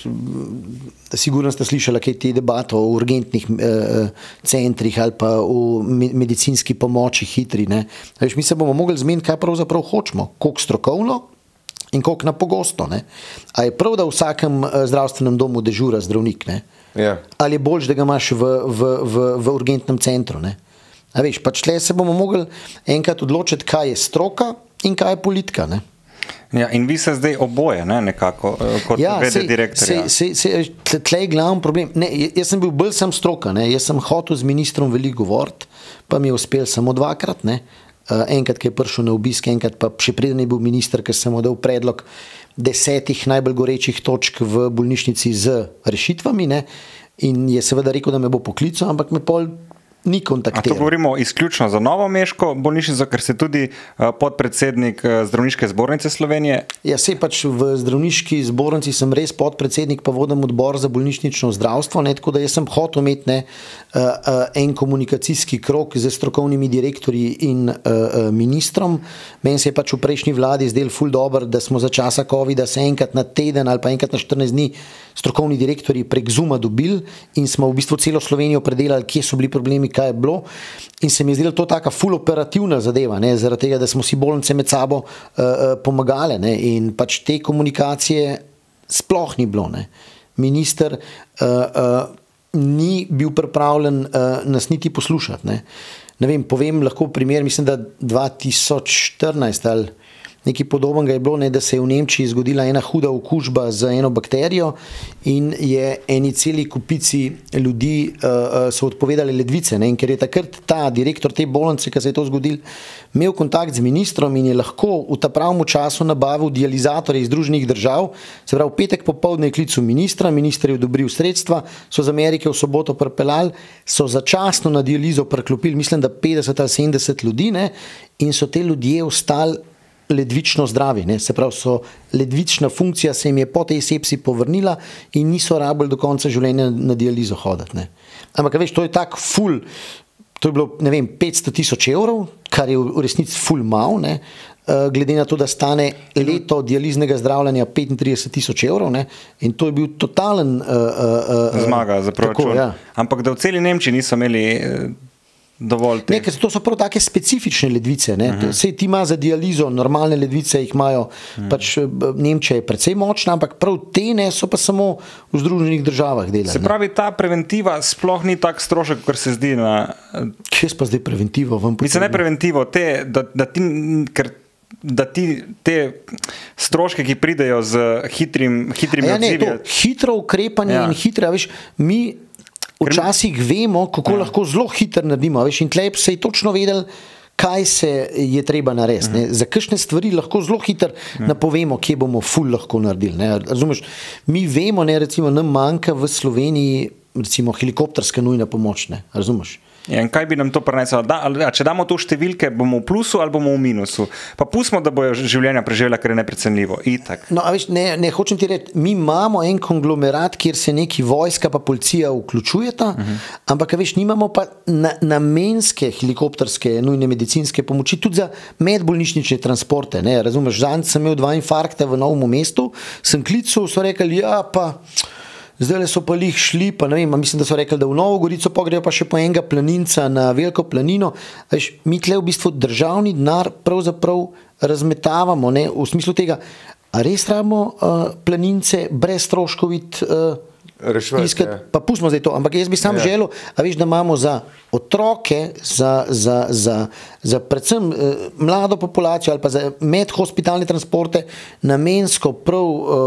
sigurno ste slišali, kaj te debate o urgentnih eh, centrih ali pa o me- medicinski pomoči hitri, ne? A veš, mi se bomo mogli zmeniti, kaj pravzaprav hočemo, koliko strokovno in koliko na pogosto, ne? A je prav, da v vsakem eh, zdravstvenem domu dežura zdravnik, ne? Ja. Ali je bolj, da ga imaš v, v, v, v urgentnem centru. Ne? A veš, pač tle se bomo mogli enkrat odločiti, kaj je stroka in kaj je politika. Ne? Ja, in vi se zdaj oboje, ne, nekako, eh, kot ja, vede direktorja. sej, sej, sej, tle, tle je glavni problem. Ne, jaz sem bil bolj sem stroka, ne? Jaz sem hotel z ministrom veliko govoriti, pa mi je uspel samo dvakrat. Ne? Uh, enkrat, ki je prišel na obisk, enkrat pa še preden je bil minister, ker sem mu dal predlog desetih najbolj gorečih točk v bolnišnici z rešitvami, ne? In je seveda rekel, da me bo poklical, ampak me pol ni A to kontaktiral. govorimo izključno za Novo Meško bolnišnico, ker ste tudi uh, podpredsednik uh, Zdravniške zbornice Slovenije. Ja, sej pač v zdravniški zbornici sem res podpredsednik, pa vodim odbor za bolnišnično zdravstvo, ne, tako da jaz sem hotel imeti ne, uh, uh, en komunikacijski krog z strokovnimi direktorji in uh, uh, ministrom. Meni se je pač v prejšnji vladi zdel ful dober, da smo za časa covida se enkrat na teden ali pa enkrat na štirinajst dni strokovni direktorji prek Zuma dobili in smo v bistvu celo Slovenijo predelali, kje so bili problemi, kaj je bilo. In se mi je zdela to taka ful operativna zadeva, ne, zaradi tega, da smo si bolnice med sabo uh, uh, pomagali, ne, in pač te komunikacije sploh ni bilo. Ne. Minister uh, uh, ni bil pripravljen uh, nas niti poslušati. Ne. Ne vem, povem lahko primer, mislim, da dva tisoč štirinajst ali nekaj podobnega je bilo, ne, da se je v Nemčiji zgodila ena huda okužba z eno bakterijo in je eni celi kupici ljudi uh, so odpovedali ledvice. Ne, in ker je takrat ta direktor te bolnice, ki se je to zgodil, imel kontakt z ministrom in je lahko v ta pravem času nabavil dializatorje iz Združenih držav, se pravi, v petek popoldne je klical ministra, minister je odobril sredstva, so z Amerike v soboto pripeljali, so začasno na dializo priklopili, mislim, da petdeset ali sedemdeset ljudi, ne, in so te ljudje ostali ledvično zdravi, ne? Se pravi, so ledvična funkcija se jim je po tej sepsi povrnila in niso rabili do konca življenja na dializo hoditi. Ne? Ampak, veš, to je tak ful, to je bilo, ne vem, petsto tisoč evrov, kar je v resnici ful mal, ne? Uh, glede na to, da stane leto dializnega zdravljenja petintrideset tisoč evrov, ne? In to je bil totalen uh, uh, uh, Zmaga za proračun. Tako, ja. Ampak da v celi Nemčiji niso imeli eh, dovolj teh. Ne, ker to so prav take specifične ledvice. Ne? Uh -huh. Sej ti ima za dializo, normalne ledvice jih imajo, uh -huh. pač Nemčija je precej močna, ampak prav te ne so pa samo v Združenih državah delali. Se pravi, ta preventiva sploh ni tak strošek, kot se zdi na... Kje pa zdaj preventivo? Mislim, ne preventivo, te, da, da ti, ker da ti te stroške, ki pridejo z hitrim, hitrimi ja, ne, odzivi... to, hitro ukrepanje ja. in hitre, veš, mi včasih vemo, kako ja. lahko zelo hitro naredimo, veš, in tlej se je točno vedel, kaj se je treba narediti. Ne. Za kakšne stvari lahko zelo hitro ja. napovemo, kje bomo ful lahko naredili. Ne. Razumeš, mi vemo, ne, recimo, nam manjka v Sloveniji recimo helikopterska nujna pomoč, ne, razumeš? Ja, in kaj bi nam to prineslo? Da, ali, če damo to številke, bomo v plusu ali bomo v minusu? Pa pustimo, da bojo življenja preživela, ker je neprecenljivo. Itak. No, a veš, ne, ne hočem ti reči, mi imamo en konglomerat, kjer se neki vojska pa policija vključujeta, uh -huh. ampak a veš, nimamo pa na, namenske helikopterske nujne medicinske pomoči, tudi za medbolnišnične transporte. Ne, razumeš, zanj sem imel dva infarkta v Novem mestu, sem klical, so rekli, ja, pa zdaj so pa lih šli, pa ne vem, mislim, da so rekli, da v Novo Gorico pa grejo pa še po enega planinca na Veliko planino. Veš, mi tle v bistvu državni denar pravzaprav razmetavamo, ne, v smislu tega, a res rabimo uh, planince brez stroškovit uh, iskati, ja. Pa pustimo zdaj to, ampak jaz bi sam ja. želel, a veš, da imamo za otroke, za, za, za, za predvsem uh, mlado populacijo ali pa za medhospitalne transporte namensko prav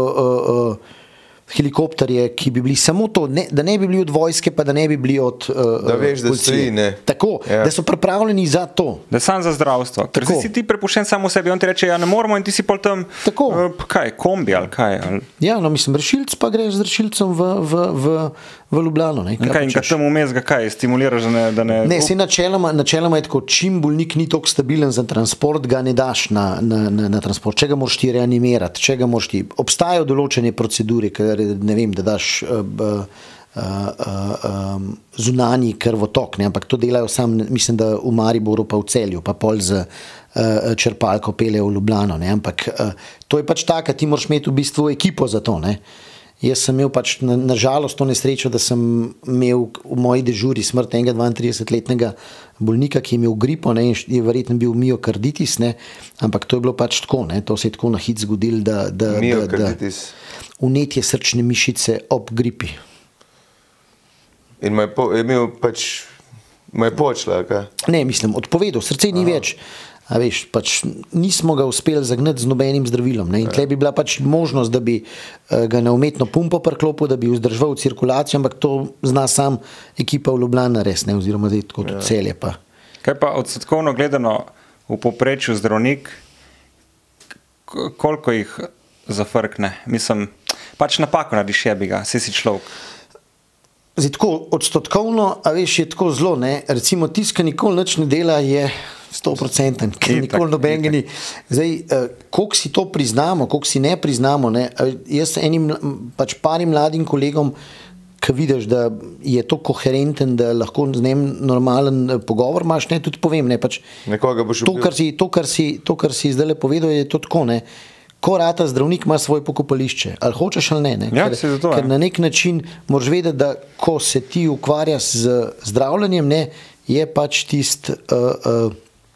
uh, uh, helikopterje, ki bi bili samo to, ne, da ne bi bili od vojske, pa da ne bi bili od uh, da veš, da stoji, ne. Tako, ja. da so pripravljeni za to. Da je sam za zdravstvo. Ker si ti prepuščen samo sebi, on ti reče, ja ne moramo in ti si pol tam, tako. Uh, kaj, kombi ali kaj? Ali... Ja, no mislim, rešilc pa greš z rešilcem v, v, v, v Ljubljano. Ne, in kaj, in kaj tam vmes ga kaj, stimuliraš, da ne... Da ne, ne si načeloma, načeloma je tako, čim bolnik ni toliko stabilen za transport, ga ne daš na, na, na, na transport. Če ga moraš ti reanimirati, če ga moraš ti... Obstajajo določene procedure, ker ne vem, da daš uh, uh, uh, uh, um, zunanji krvotok, ne? Ampak to delajo sam, mislim, da v Mariboru pa v Celju, pa pol z uh, črpalko peljejo v Ljubljano, ne? Ampak uh, to je pač tako, ti moraš imeti v bistvu ekipo za to, ne? Jaz sem imel pač na, na žalost to nesrečo, da sem imel v moji dežuri smrt enega dvaintridesetletnega bolnika, ki je imel gripo, ne, in je verjetno bil miokarditis, ne, ampak to je bilo pač tako, ne, to se je tako na hit zgodilo, da, da, da, da vnetje srčne mišice ob gripi. In mu je, po, je imel pač, mu je počela, kaj? Ne, mislim, odpovedal, srce ni Aha. več. A veš, pač nismo ga uspeli zagnati z nobenim zdravilom. Ne? In tle bi bila pač možnost, da bi uh, ga na umetno pumpo priklopil, da bi vzdrževal cirkulacijo, ampak to zna sam ekipa v Ljubljani res, ne? Oziroma zdaj tako tudi Celje pa. Kaj pa odstotkovno gledano v povprečju zdravnik, koliko jih zafrkne? Mislim, pač napako narediš jebi ga, saj si človek. Zdaj tako, odstotkovno, a veš, je tako zelo, ne? Recimo tiska nikoli nič ne dela je sto procentov, ker nikoli noben ni. Zdaj, uh, koliko si to priznamo, koliko si ne priznamo, ne? Jaz enim, pač parim mladim kolegom, ki vidiš, da je to koherenten, da lahko z njim normalen pogovor imaš, ne, tudi povem, ne, pač nekoga boš to, kar si, to, kar si, to, kar si zdaj povedal, je to tako, ne. Ko rata zdravnik ima svoje pokopališče, ali hočeš ali ne, ne? Ja, ker, zato, ker na nek način moraš vedeti, da ko se ti ukvarjaš z zdravljenjem, ne, je pač tist uh, uh,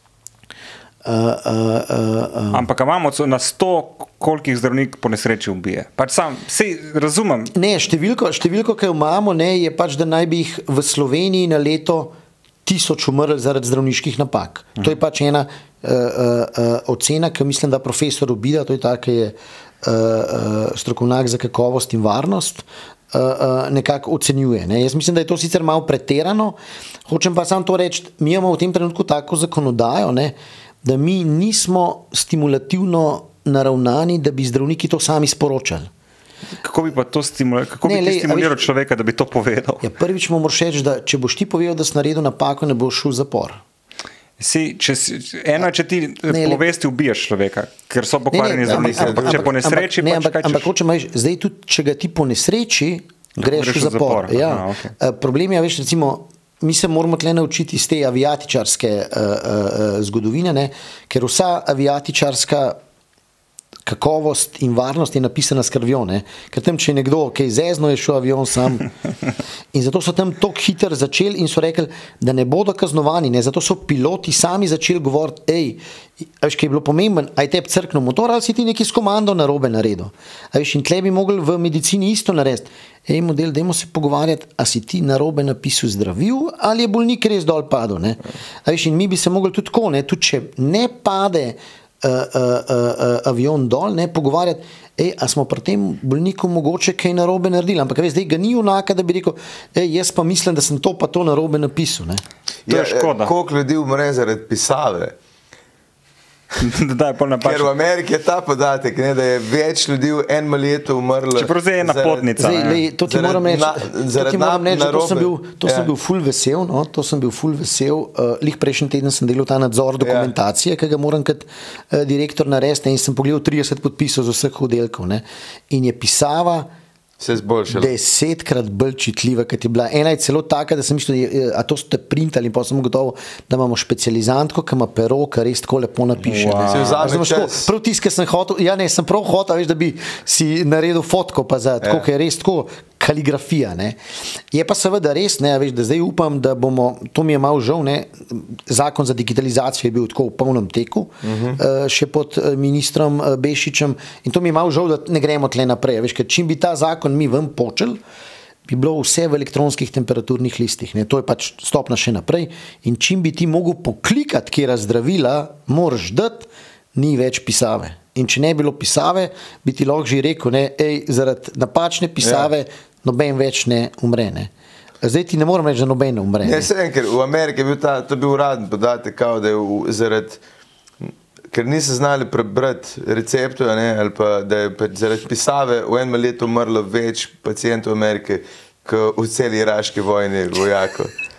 Uh, uh, uh, uh. Ampak imamo na sto, kolikih zdravnik po nesreči ubije. Pač sam, sej razumem. Ne, številko, številko, ki jo imamo, ne, je pač, da naj bi jih v Sloveniji na leto tisoč umrli zaradi zdravniških napak. Uh -huh. To je pač ena uh, uh, uh, ocena, ki mislim, da profesor Ubida, to je tak, ki je uh, uh, strokovnjak za kakovost in varnost, uh, uh, nekako ocenjuje. Ne. Jaz mislim, da je to sicer malo preterano, hočem pa samo to reči, mi imamo v tem trenutku tako zakonodajo, ne, da mi nismo stimulativno naravnani, da bi zdravniki to sami sporočali. Kako bi pa to stimulirali, kako ne, bi ti stimuliral človeka, da bi to povedal? Ja, prvič mu moraš reči, da če boš ti povedal, da si naredil napako, ne boš šel v zapor. Si, če si, eno je, če ti ne, povesti ubijaš človeka, ker so pokvarjeni zdravniki, ampak če po nesreči ne, pač ampak, kaj češ? ampak hočem reči, zdaj tudi, če ga ti po nesreči, greš, greš v zapor. zapor. Ja. Aha, okay. Problem je, veš, recimo, mi se moramo tle naučiti iz te aviatičarske uh, uh, zgodovine, ne? Ker vsa aviatičarska kakovost in varnost je napisana s krvjo, ne? Ker tam, če je nekdo, ki je zezno, je šel avion sam. In zato so tam tako hitro začeli in so rekli, da ne bodo kaznovani, ne? Zato so piloti sami začeli govoriti, ej, veš, kaj je bilo pomemben, aj tebi crknil motor, ali si ti neki s komando narobe naredil. A veš, in tle bi mogli v medicini isto narediti. Ej, model, dajmo se pogovarjati, a si ti narobe napisal zdravil, ali je bolnik res dol padel, ne? A veš, in mi bi se mogli tudi tako, ne? Tudi če ne pade Uh, uh, uh, avion dol, ne, pogovarjati, ej, a smo pri tem bolniku mogoče kaj narobe naredili, ampak veš, zdaj ga ni unaka, da bi rekel, ej, jaz pa mislim, da sem to pa to narobe napisal, ne. To je škoda. Koliko ljudi umre zaradi pisave? Da je pol napačno. Ker v Ameriki je ta podatek, ne, da je več ljudi v enem letu umrlo. Čeprav zdaj je ena potnica. Zdaj, lej, to ti moram reči, to ti moram reči, to sem bil, to ja. sem bil ful vesel, no, to sem bil ful vesel. Uh, lih prejšnji teden sem delal ta nadzor dokumentacije, ja. Ki ga moram kot uh, direktor narediti, in sem pogledal trideset podpisov z vseh oddelkov, ne, in je pisava desetkrat bolj čitljiva, kot je bila. Ena je celo taka, da sem mislil, a to ste printali, in pa sem gotovo, da imamo specializantko, ki ima pero, ki res tako lepo napiše. Wow. Prav tiske sem hotel, ja ne, sem prav hotel, veš, da bi si naredil fotko, pa za tako, ker je res tako kaligrafija, ne. Je pa seveda res, ne, veš, da zdaj upam, da bomo, to mi je malo žal, ne, zakon za digitalizacijo je bil tako v polnem teku, uh-huh. uh, še pod ministrom uh, Bešičem, in to mi je malo žal, da ne gremo tle naprej, veš, ker čim bi ta zakon mi ven počel, bi bilo vse v elektronskih temperaturnih listih, ne, to je pač stopna še naprej, in čim bi ti mogel poklikati, kjera zdravila moraš dati, ni več pisave. In če ne bi bilo pisave, bi ti lahko že rekel, ne, ej, zaradi napačne pisave, ja. Noben več ne umre, ne. Zdaj ti ne moram reči, da noben ne umre. Ne, sem, ker v Ameriki je bil ta, to bil uraden podatek, kao, da je v, zaradi, ker niso znali prebrati receptov, ne, ali pa da je pa zaradi pisave v enem letu umrlo več pacijentov v Ameriki, kot v celi iraški vojni vojakov.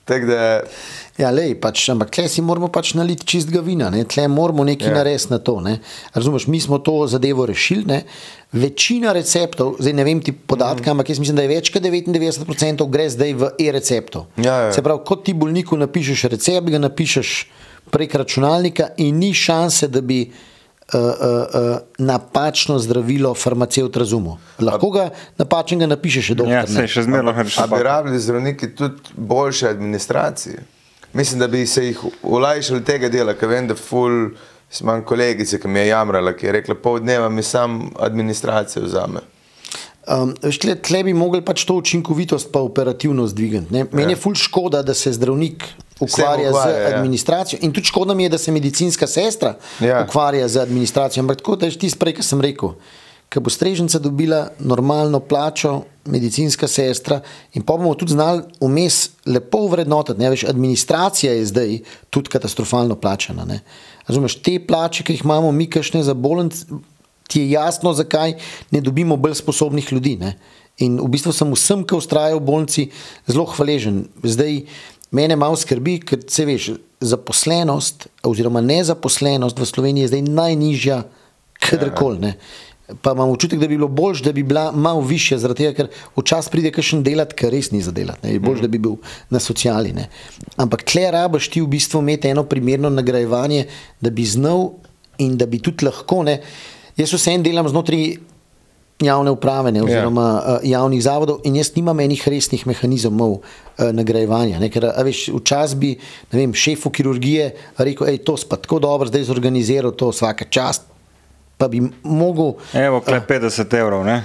Tak da, Ja, lej, pač, ampak tle si moramo pač naliti čistega vina, ne? Tle moramo nekaj Ja. narediti na to. Ne? Razumeš, mi smo to zadevo rešili, ne? Večina receptov, zdaj ne vem ti podatka, mm. ampak jaz mislim, da je več kot devetindevetdeset procentov gre zdaj v e-recepto. Ja, ja. Se pravi, kot ti bolniku napišeš recept, ga napišeš prek računalnika in ni šanse, da bi uh, uh, uh, napačno zdravilo farmacevt razumel. Lahko ga napačnega napiše še doktor. Ja, ne. se še zmeraj lahko reši. a bi rabili zdravniki tudi boljše administracije? Mislim, da bi se jih olajšali tega dela, ker vem, da ful, imam kolegice, ki mi je jamrala, ki je rekla, pol dneva mi sam administracijo vzame. Um, veš, tle, tle bi mogli pač to učinkovitost pa operativnost dvigati. Ne? Meni je ful škoda, da se zdravnik ukvarja ukvarja, z ja. administracijo in tudi škoda mi je, da se medicinska sestra Ja. ukvarja z administracijo, ampak tako, da je tisto prej, kar sem rekel, ko bo strežnica dobila normalno plačo, medicinska sestra in pa bomo tudi znali vmes lepo vrednotiti, ne, veš, administracija je zdaj tudi katastrofalno plačana, ne. Razumeš, te plače, ki jih imamo mi kakšne za bolnice, ti je jasno, zakaj ne dobimo bolj sposobnih ljudi, ne. In v bistvu sem vsem, ki vztrajajo v bolnici, zelo hvaležen. Zdaj, mene malo skrbi, ker se veš, zaposlenost oziroma nezaposlenost v Sloveniji je zdaj najnižja kadarkoli, ne. Pa imam občutek, da bi bilo boljš, da bi bila malo višja, zaradi tega, ker včasih pride kakšen delat, ker res ni za delat, ne. Je boljš, da bi bil na sociali, ne. Ampak tle rabaš ti v bistvu imeti eno primerno nagrajevanje, da bi znal in da bi tudi lahko, ne. Jaz vsem delam znotraj javne uprave, ne, oziroma uh, javnih zavodov in jaz nimam enih resnih mehanizmov uh, nagrajevanja, ne, ker, a veš, včasih bi, ne vem, šefu kirurgije rekel, ej, to si pa tako dobro zdaj zorganiziral, to vsaka čast, pa bi mogel... Evo, kle petdeset evrov, ne?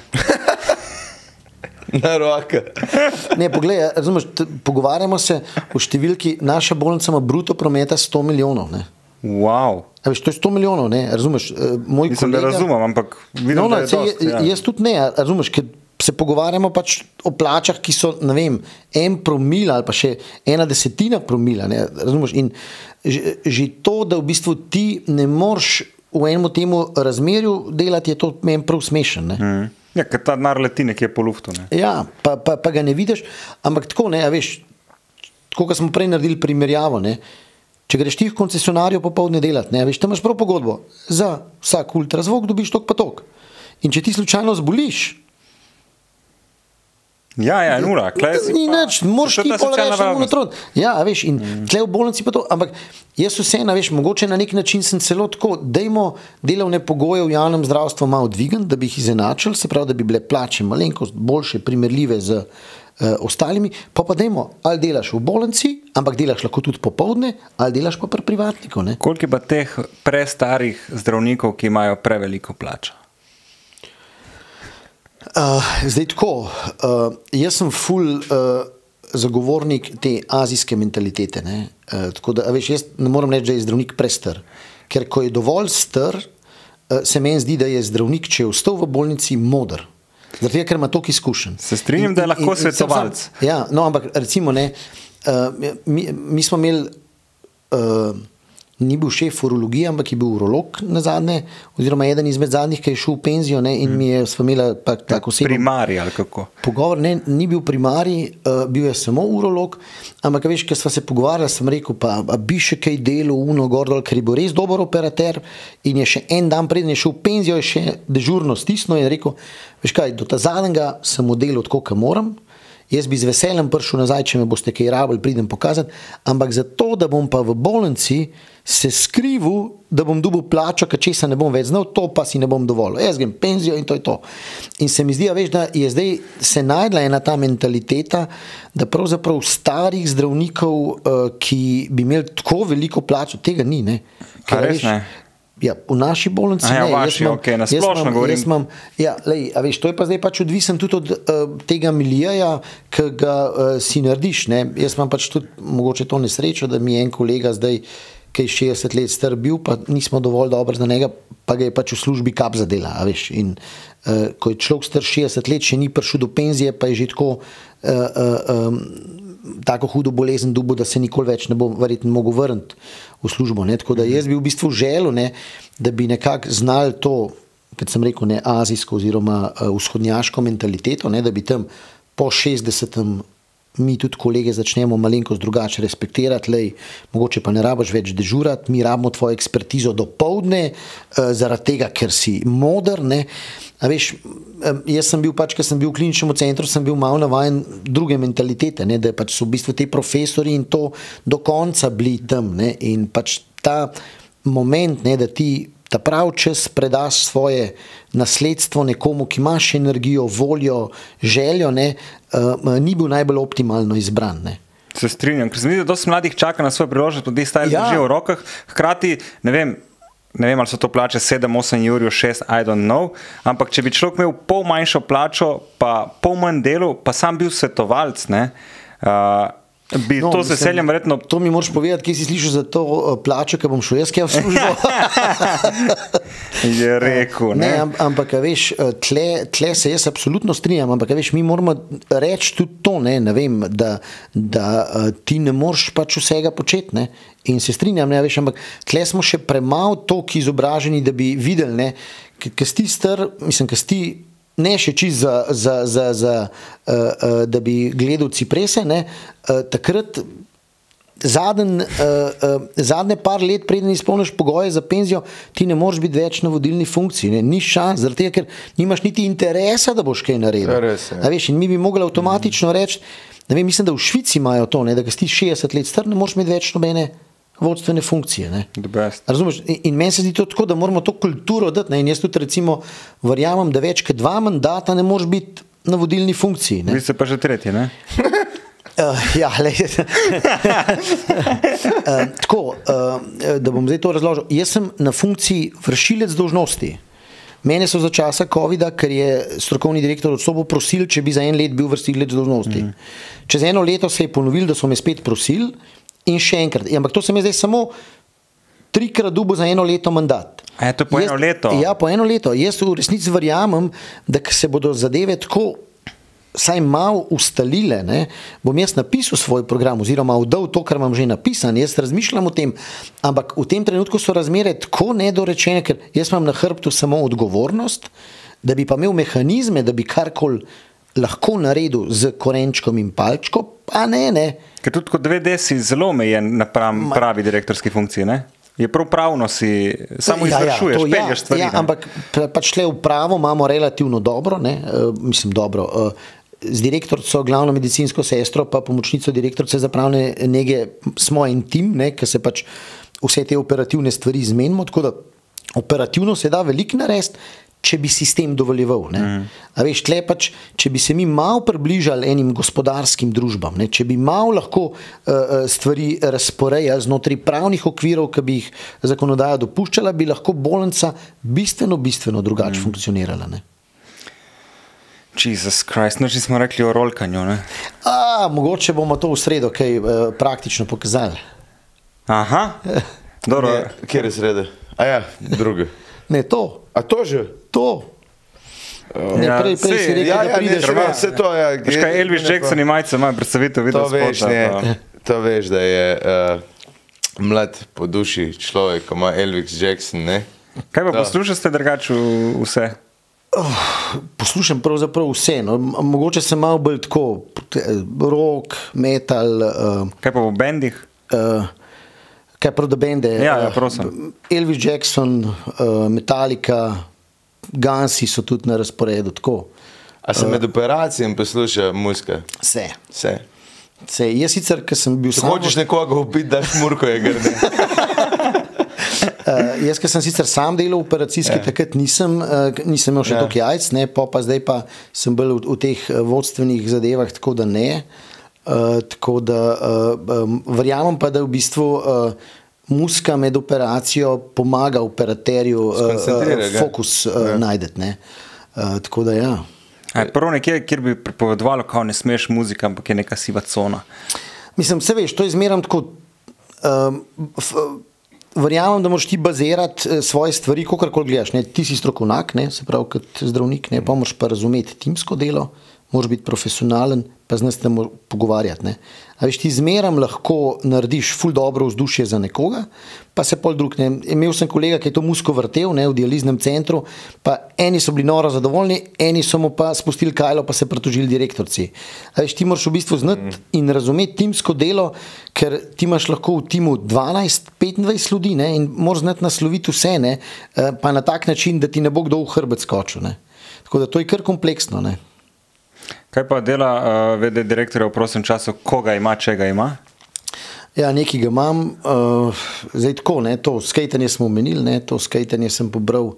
Na roke. Ne, poglej, razumeš, t- pogovarjamo se o številki, naša bolnica ima bruto prometa sto milijonov, ne. Wow. A veš, to je sto milijonov, ne, razumeš, eh, moj Mislim, kolega... da razumem, ampak vidim, No, no, da je saj dost, je- ja. jaz tudi ne, a razumeš, ker se pogovarjamo pač o plačah, ki so, ne vem, en promil ali pa še ena desetina promila, ne, razumeš, in že, že to, da v bistvu ti ne moreš v enem temu razmerju delati, je to meni prav smešen, ne. Mm. Ja, ker ta denar leti nekje po luftu, ne? Ja, pa, pa, pa ga ne vidiš, ampak tako, ne, a veš, tako, kot smo prej naredili primerjavo, ne, če greš ti v koncesionarju popoldne delati, ne, a veš, tam imaš prav pogodbo, za vsak ultrazvok dobiš tok pa tok. In če ti slučajno zboliš, Ja, ja, nura. ni nič, moraš ti pol reči na tron. Ja, a veš, in mm. tle v bolnici pa to, ampak jaz vseeno, veš, mogoče na nek način sem celo tako, dajmo delovne pogoje v javnem zdravstvu malo dvigati, da bi jih izenačili, se pravi, da bi bile plače malenkost boljše, primerljive z uh, ostalimi, pa pa dajmo, ali delaš v bolnici, ampak delaš lahko tudi popoldne, ali delaš pa pri privatniku, ne. Koliko je pa teh prestarih zdravnikov, ki imajo preveliko plačo? Uh, zdaj tako, uh, jaz sem ful uh, zagovornik te azijske mentalitete, ne? Uh, tako da, a veš, jaz ne moram reči, da je zdravnik prestar, ker ko je dovolj star, uh, se meni zdi, da je zdravnik, če je vstal v bolnici, moder. Zaradi tega, ker ima toliko izkušenj. Se strinjam, da je lahko svetovalec. Ja, no, ampak recimo, ne, uh, mi, mi smo imeli, uh, ni bil šef urologije, ampak je bil urolog na zadnje, oziroma eden izmed zadnjih, ki je šel v penzijo, ne, in mi je sva imela pa tako osebo. Primari ali kako? Pogovor, ne, ni bil primari, uh, bil je samo urolog, ampak veš, ker sva se pogovarjala, sem rekel, pa a bi še kaj delo uno gor dol, ker je bil res dober operater in je še en dan preden je šel v penzijo, je še dežurno stisnil in rekel, veš kaj, do ta zadnjega sem modelil tako, kot moram, jaz bi z veseljem prišel nazaj, če me boste kaj rabili, pridem pokazati, ampak zato, da bom pa v bolnici se skrivil, da bom dobil plačo, ker česa ne bom več znal, to pa si ne bom dovolil. Jaz grem penzijo in to je to. In se mi zdi, veš, da je zdaj se najdla ena ta mentaliteta, da pravzaprav starih zdravnikov, ki bi imeli tako veliko plačo, tega ni, ne. A res ne? Ja, v naši bolnici Aha, ne. v vaši, Jaz imam- okej, na jaz splošno imam- govorim. jaz imam, ja, lej, a veš, to je pa zdaj pač odvisen tudi od uh, tega milijeja, ki ga uh, si narediš, ne. Jaz imam pač tudi mogoče to nesrečo, da mi je en kolega zdaj, ki je šestdeset let star bil, pa nismo dovolj dobri za njega, pa ga je pač v službi kap zadela, a veš. In uh, ko je človek star šestdeset let, še ni prišel do penzije, pa je že tako uh, uh, um, tako hudo bolezen dobil, da se nikoli več ne bo verjetno mogel vrniti v službo, ne. Tako da jaz bi v bistvu želel, ne, da bi nekako znali to, kot sem rekel, ne, azijsko oziroma uh, vzhodnjaško mentaliteto, ne, da bi tam po šestdesetem mi tudi kolege začnemo malenkost drugače respektirati, lej, mogoče pa ne rabiš več dežurati, mi rabimo tvojo ekspertizo do povdne, uh, zaradi tega, ker si modern, ne. A veš, jaz sem bil pač, ko sem bil v kliničnem centru, sem bil malo navajen druge mentalitete, ne, da pač so v bistvu te profesori in to do konca bili tam, ne, in pač ta moment, ne, da ti ta prav čas predaš svoje nasledstvo nekomu, ki imaš energijo, voljo, željo, ne, uh, ni bil najbolj optimalno izbran, ne. Se strinjam, ker se mi zdi, da dosti mladih čaka na svojo priložnost, da stari ja. držijo v rokah, hkrati, ne vem, ne vem, ali so to plače sedem, osem jurjev, šest, I don't know, ampak če bi človek imel pol manjšo plačo, pa pol manj delu, pa sam bil svetovalc, ne, uh, bi no, to z veseljem verjetno... To mi moraš povedati, kje si slišal za to uh, plačo, ker bom šel jaz kje v službo. Je rekel, ne. ne ampak, veš, tle, tle se jaz absolutno strinjam, ampak, veš, mi moramo reči tudi to, ne, ne vem, da, da uh, ti ne moreš pač vsega početi, ne. In se strinjam, ne, veš, ampak tle smo še premalo toliko izobraženi, da bi videli, ne, ker si ti star, mislim, ker si ti ne še čist za, za, za, za uh, uh, da bi gledal ciprese, ne, uh, takrat zadnj, uh, uh, zadnje par let, preden izpolniš pogoje za penzijo, ti ne moreš biti več na vodilni funkciji, ne, ni šans, zaradi tega, ker nimaš niti interesa, da boš kaj naredil. Res, a veš, in mi bi mogli avtomatično reči, ne vem, mislim, da v Švici imajo to, ne, da ga si ti šestdeset let star, ne moreš imeti več nobene vodstvene funkcije. Ne. Razumeš? In, in meni se zdi to tako, da moramo to kulturo dati. Ne. In jaz tudi recimo verjamem, da več kot dva mandata ne moreš biti na vodilni funkciji. Ne. Vi ste pa že tretji, ne? Uh, ja, le. uh, tako, uh, da bom zdaj to razložil. Jaz sem na funkciji vršilec dolžnosti. Mene so za časa covida, ker je strokovni direktor odstopil, prosil, če bi za en let bil vršilec dolžnosti. Mm. Čez eno leto se je ponovil, da so me spet prosili in še enkrat. Ampak to sem je zdaj samo trikrat dobil za eno leto mandat. A je to po jaz, eno leto? Ja, po eno leto. Jaz v resnici verjamem, da se bodo zadeve tako saj malo ustalile, ne, bom jaz napisal svoj program oziroma vdal to, kar imam že napisan, jaz razmišljam o tem, ampak v tem trenutku so razmere tako nedorečene, ker jaz imam na hrbtu samo odgovornost, da bi pa imel mehanizme, da bi karkoli lahko naredil z korenčkom in palčko, pa ne, ne. Ker tudi kot ve de si zelo omejen na pravi direktorski funkciji, ne? Je prav pravno si, samo izvršuješ, ja, ja, pelješ stvari. Ja, ampak pač tle v pravo imamo relativno dobro, ne, uh, mislim dobro, uh, z direktorico, glavno medicinsko sestro, pa pomočnico direktorice za pravne nege smo en tim, ne, ker se pač vse te operativne stvari zmenimo, tako da operativno se da veliko narediti, če bi sistem dovoljeval. Ne. Mm. A veš, tle pač, če bi se mi malo približali enim gospodarskim družbam, ne, če bi malo lahko uh, stvari razporejali znotraj pravnih okvirov, ki bi jih zakonodaja dopuščala, bi lahko bolnica bistveno, bistveno drugače mm. funkcionirala. Ne. Jesus Christ, noči smo rekli o rolkanju, ne? A, mogoče bomo to v sredo kaj uh, praktično pokazali. Aha, dobro. Ne, kjer je sreda? A ja, druge. Ne, to. A to že? To. Ne, ja, prej, prej si, si rekel, ja, da prideš. Ja, ne, vse to, ja. Veš kaj, Elvis Jackson in majice imajo predstavitev video to veš, spota. Ne, to veš, da je uh, mlad po duši človek, ko ima Elvis Jackson, ne? Kaj pa poslušaš ste drugače vse? Oh, poslušam pravzaprav vse, no. Mogoče sem malo bolj tako rock, metal. Uh, kaj pa v bendih? Uh, kaj prav da bende? Ja, ja, prosim. Elvis Jackson, uh, Metallica, Gansi so tudi na razporedu, tako. A se uh, med operacijami posluša muzika? Vse. Vse. Vse. Jaz sicer, ker sem bil sam... Hočeš nekoga upiti, daš murko je grde. Uh, jaz, ker sem sicer sam delal operacijski, ja. takrat nisem, uh, nisem imel še ja. toliko jajc, ne, pa, pa zdaj pa sem bil v, v teh vodstvenih zadevah, tako da ne. Uh, tako da uh, um, verjamem pa, da v bistvu uh, muzika med operacijo pomaga operaterju uh, uh, fokus uh, ja. najdeti. Ne. Uh, tako da ja. A je prvo nekje, kjer bi pripovedovalo, kao ne smeš muzika, ampak je neka siva cona? Mislim, se veš, to je zmeram tako... Um, f, Verjamem, da moraš ti bazirati svoje stvari, kakorkoli gledaš. Ne? Ti si strokovnjak, ne? Se pravi, kot zdravnik, ne? Pa moraš pa razumeti timsko delo, moraš biti profesionalen, pa z nas te pogovarjati. Ne. A veš, ti zmeram lahko narediš ful dobro vzdušje za nekoga, pa se pol drug ne. Imel sem kolega, ki je to musko vrtel, ne, v dializnem centru, pa eni so bili noro zadovoljni, eni so mu pa spustili kajlo, pa se pritožili direktorci. A veš, ti moraš v bistvu znati in razumeti timsko delo, ker ti imaš lahko v timu dvanajst, petindvajset ljudi, ne, in moraš znati nasloviti vse, ne, pa na tak način, da ti ne bo kdo v hrbet skočil, ne. Tako da to je kar kompleksno, ne. Kaj pa dela uh, V D direktorja v prostem času, koga ima, čega ima? Ja, nekaj ga imam. Uh, zdaj tako, ne, to skejtanje smo omenili, ne, to skejtanje sem pobral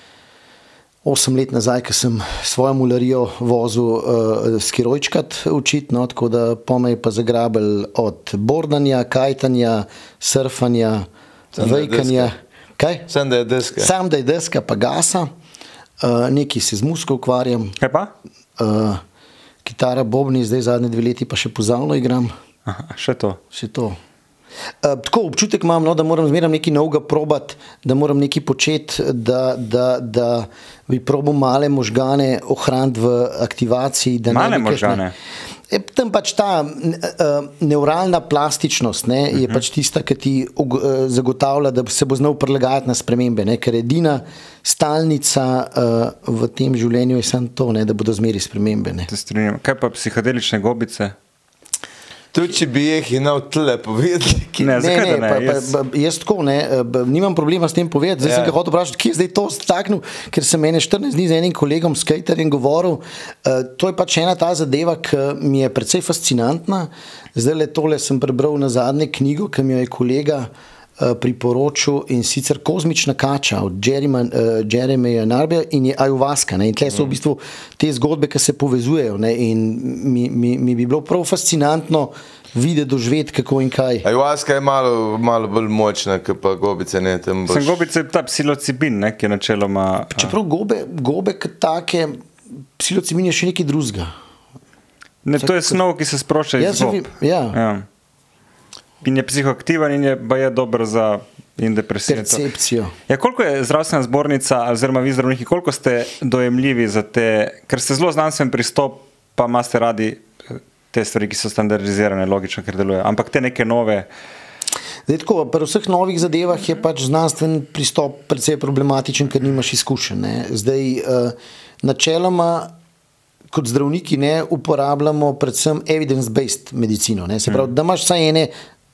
osem let nazaj, ko sem svojo mularijo vozil uh, skirojčkat učit, no, tako da po me je pa zagrabel od bordanja, kajtanja, surfanja, vejkanja. Kaj? Sam da je deska. Sam da je deska, pa gasa. Uh, nekaj se z musko ukvarjam. Kaj pa? Uh, kitara, bobni, zdaj zadnje dve leti pa še pozavno igram. Aha, še to. Še to. Uh, tako občutek imam, no, da moram zmeraj nekaj novega probati, da moram nekaj početi, da, da, da bi probal male možgane ohraniti v aktivaciji. Da male ne možgane? E, tam pač ta uh, neuralna plastičnost, ne, je uh-huh. pač tista, ki ti uh, zagotavlja, da se bo znal prilagajati na spremembe, ne, ker edina stalnica uh, v tem življenju je samo to, ne, da bodo zmeri spremembe. Ne. Kaj pa psihadelične gobice? Tudi če bi jih imel tle povedali. Ne, zakaj da ne? Pa, pa, pa, jaz tako ne, nimam problema s tem povedati. Zdaj ja. sem ga hotel vprašati, kje je zdaj to staknil, ker sem mene štirinajst dni z enim kolegom skaterjem govoril. Uh, to je pač ena ta zadeva, ki mi je precej fascinantna. Zdaj le tole sem prebral na zadnje knjigo, ki mi jo je kolega uh, priporočil, in sicer Kozmična kača od Jeremyja Narbija in je Ayahuasca. Ne? In tle so v bistvu te zgodbe, ki se povezujejo. Ne? In mi, mi, mi bi bilo prav fascinantno videti, doživeti, kako in kaj. Ayahuasca je malo, malo bolj močna, kot pa gobice. Ne, tam boš... Sem gobice ta psilocibin, ne, ki je načeloma... Čeprav gobe, gobe kot take, psilocibin je še nekaj drugega. Ne, to je snov, ki se sprošča iz gob. Ja. Ja. In je psihoaktiven in je, je dober za in depresijo. Percepcijo. Ja, koliko je zdravstvena zbornica, oziroma vi zdravniki, koliko ste dojemljivi za te, ker ste zelo znanstven pristop, pa imate radi te stvari, ki so standardizirane, logično, ker delujejo, ampak te neke nove... Zdaj tako, pri vseh novih zadevah je pač znanstven pristop precej problematičen, ker nimaš izkušenj. Ne. Zdaj, uh, načeloma, kot zdravniki ne uporabljamo predvsem evidence-based medicino. Ne. Se pravi, hmm. da imaš vsaj ene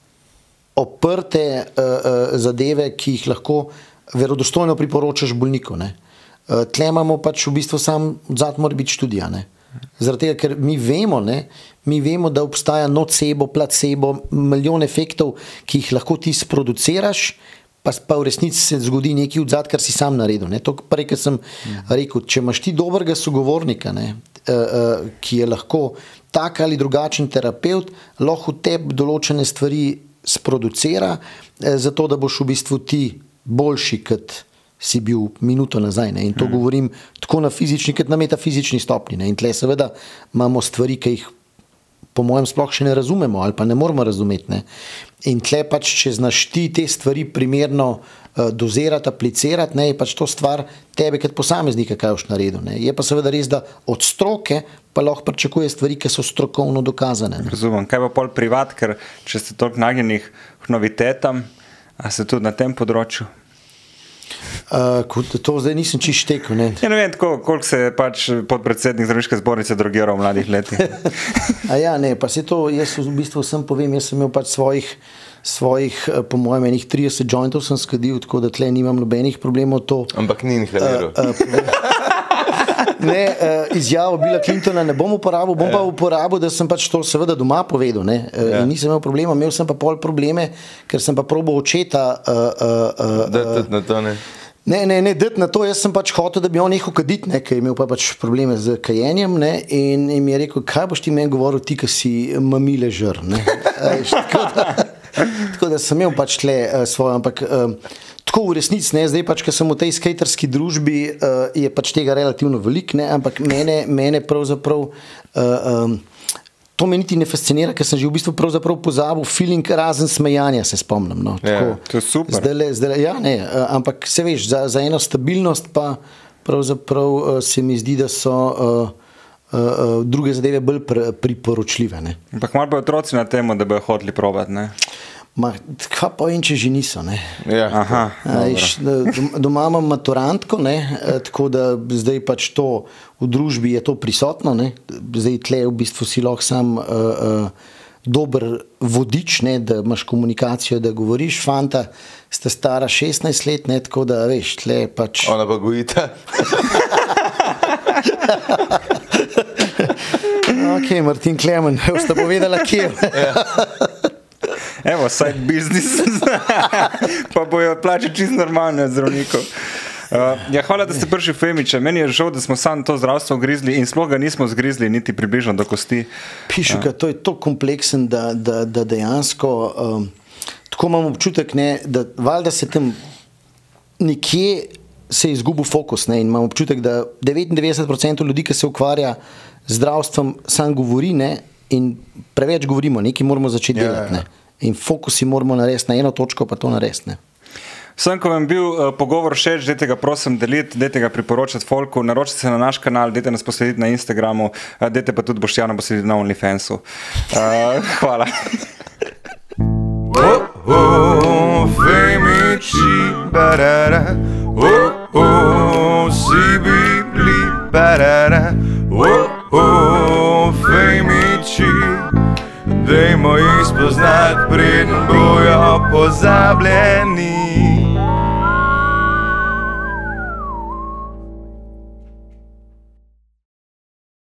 oprte uh, uh, zadeve, ki jih lahko verodostojno priporočaš bolniku. Ne. Uh, tle imamo pač v bistvu sam odzad mora biti študija. Ne. Zaradi tega, ker mi vemo, ne, mi vemo, da obstaja nocebo, placebo, milijon efektov, ki jih lahko ti sproduciraš, pa, pa v resnici se zgodi nekaj odzad, kar si sam naredil. Ne. To prej, kar sem rekel, če imaš ti dobrega sogovornika, ne, uh, uh, ki je lahko tak ali drugačen terapeut, lahko v tebi določene stvari sproducira, uh, zato da boš v bistvu ti boljši, kot si bil minuto nazaj. Ne? In to hmm. govorim tako na fizični, kot na metafizični stopni. Ne? In tle seveda imamo stvari, ki jih po mojem sploh še ne razumemo ali pa ne moramo razumeti. Ne? In tle pač, če znaš ti te stvari primerno uh, dozirati, aplicirati, ne? Je pač to stvar tebe kot posameznika, kaj boš naredil. Ne? Je pa seveda res, da od stroke pa lahko pričakuje stvari, ki so strokovno dokazane. Ne? Razumem. Kaj pa pol privat, ker če ste toliko nagnjenih k novitetam, a ste tudi na tem področju? Uh, to zdaj nisem čisto tekel. Ne, ja, ne vem, tako, koliko se je pač podpredsednik zdravniške zbornice drogiral v mladih letih. A ja, ne, pa se to, jaz v bistvu sem povem, jaz sem imel pač svojih, svojih po mojem, enih trideset jointov sem skadil, tako da tle nimam nobenih problemov to. Ampak ni inhaliral. Uh, uh, ne, uh, izjavo Billa Clintona ne bom uporabil, bom pa uporabil, da sem pač to seveda doma povedal. Ne, uh, ja. In nisem imel problema, imel sem pa pol probleme, ker sem pa probal očeta... Uh, uh, uh, da, tudi na to ne... Ne, ne, ne, dati na to, jaz sem pač hotel, da bi on nehal kaditi, ne, ker je imel pa pač probleme z kajenjem, ne, in, in mi je rekel, kaj boš ti meni govoril, ti, ki si mamile žr, ne. tako, da, tako da sem imel pač tle uh, svojo, ampak uh, tako v resnici, ne, zdaj pač, ker sem v tej skaterski družbi, uh, je pač tega relativno velik, ne, ampak mene, mene pravzaprav uh, um, to me niti ne fascinira, ker sem že v bistvu pravzaprav pozabil feeling razen smejanja, se spomnim. No. Tako, ja, to je super. Zdajle, zdajle, ja, ne, ampak se veš, za, za eno stabilnost pa pravzaprav se mi zdi, da so uh, uh, druge zadeve bolj pr, priporočljive. Ne. Ampak malo bojo otroci na temo, da bojo hoteli probati, ne? Ma, kaj pa vem, če že niso, ne. Ja, Aha, A, iš, doma imam maturantko, ne, tako da zdaj pač to v družbi je to prisotno, ne. Zdaj tle v bistvu si lahko sam uh, uh, dober vodič, ne, da imaš komunikacijo, da govoriš, fanta sta stara šestnajst let, ne, tako da veš, tle pač... Ona pa gojita. Ok, Martin Klemen, sta povedala, kje? Evo, side business, pa bojo plače čisto normalne od zdravnikov. Uh, ja, hvala, da ste prišli, Femiče. Meni je žal, da smo sam to zdravstvo grizli in sploh ga nismo zgrizli niti približno do kosti. Pišuka, to je to kompleksen, da, da, da dejansko um, tako imam občutek, ne, da valjda se tam nekje se je izgubil fokus, ne, in imam občutek, da devetindevetdeset procentov ljudi, ki se ukvarja z zdravstvom, sam govori, ne, in preveč govorimo, nekaj moramo začeti Ja, delati, ja. ne. In fokusi moramo narediti na eno točko, pa to narediti, ne. Vsem, ko vam bil uh, pogovor všeč, dajte ga prosim deliti, dajte ga priporočati folku, naročite se na naš kanal, dajte nas poslediti na Instagramu, uh, dajte pa tudi Boštjana poslediti na OnlyFansu. Uh, hvala. Oh, oh, Femiči, barara, oh, oh, si bili, barara, oh, oh, Femiči, dajmo jih spoznati, preden bojo pozabljeni.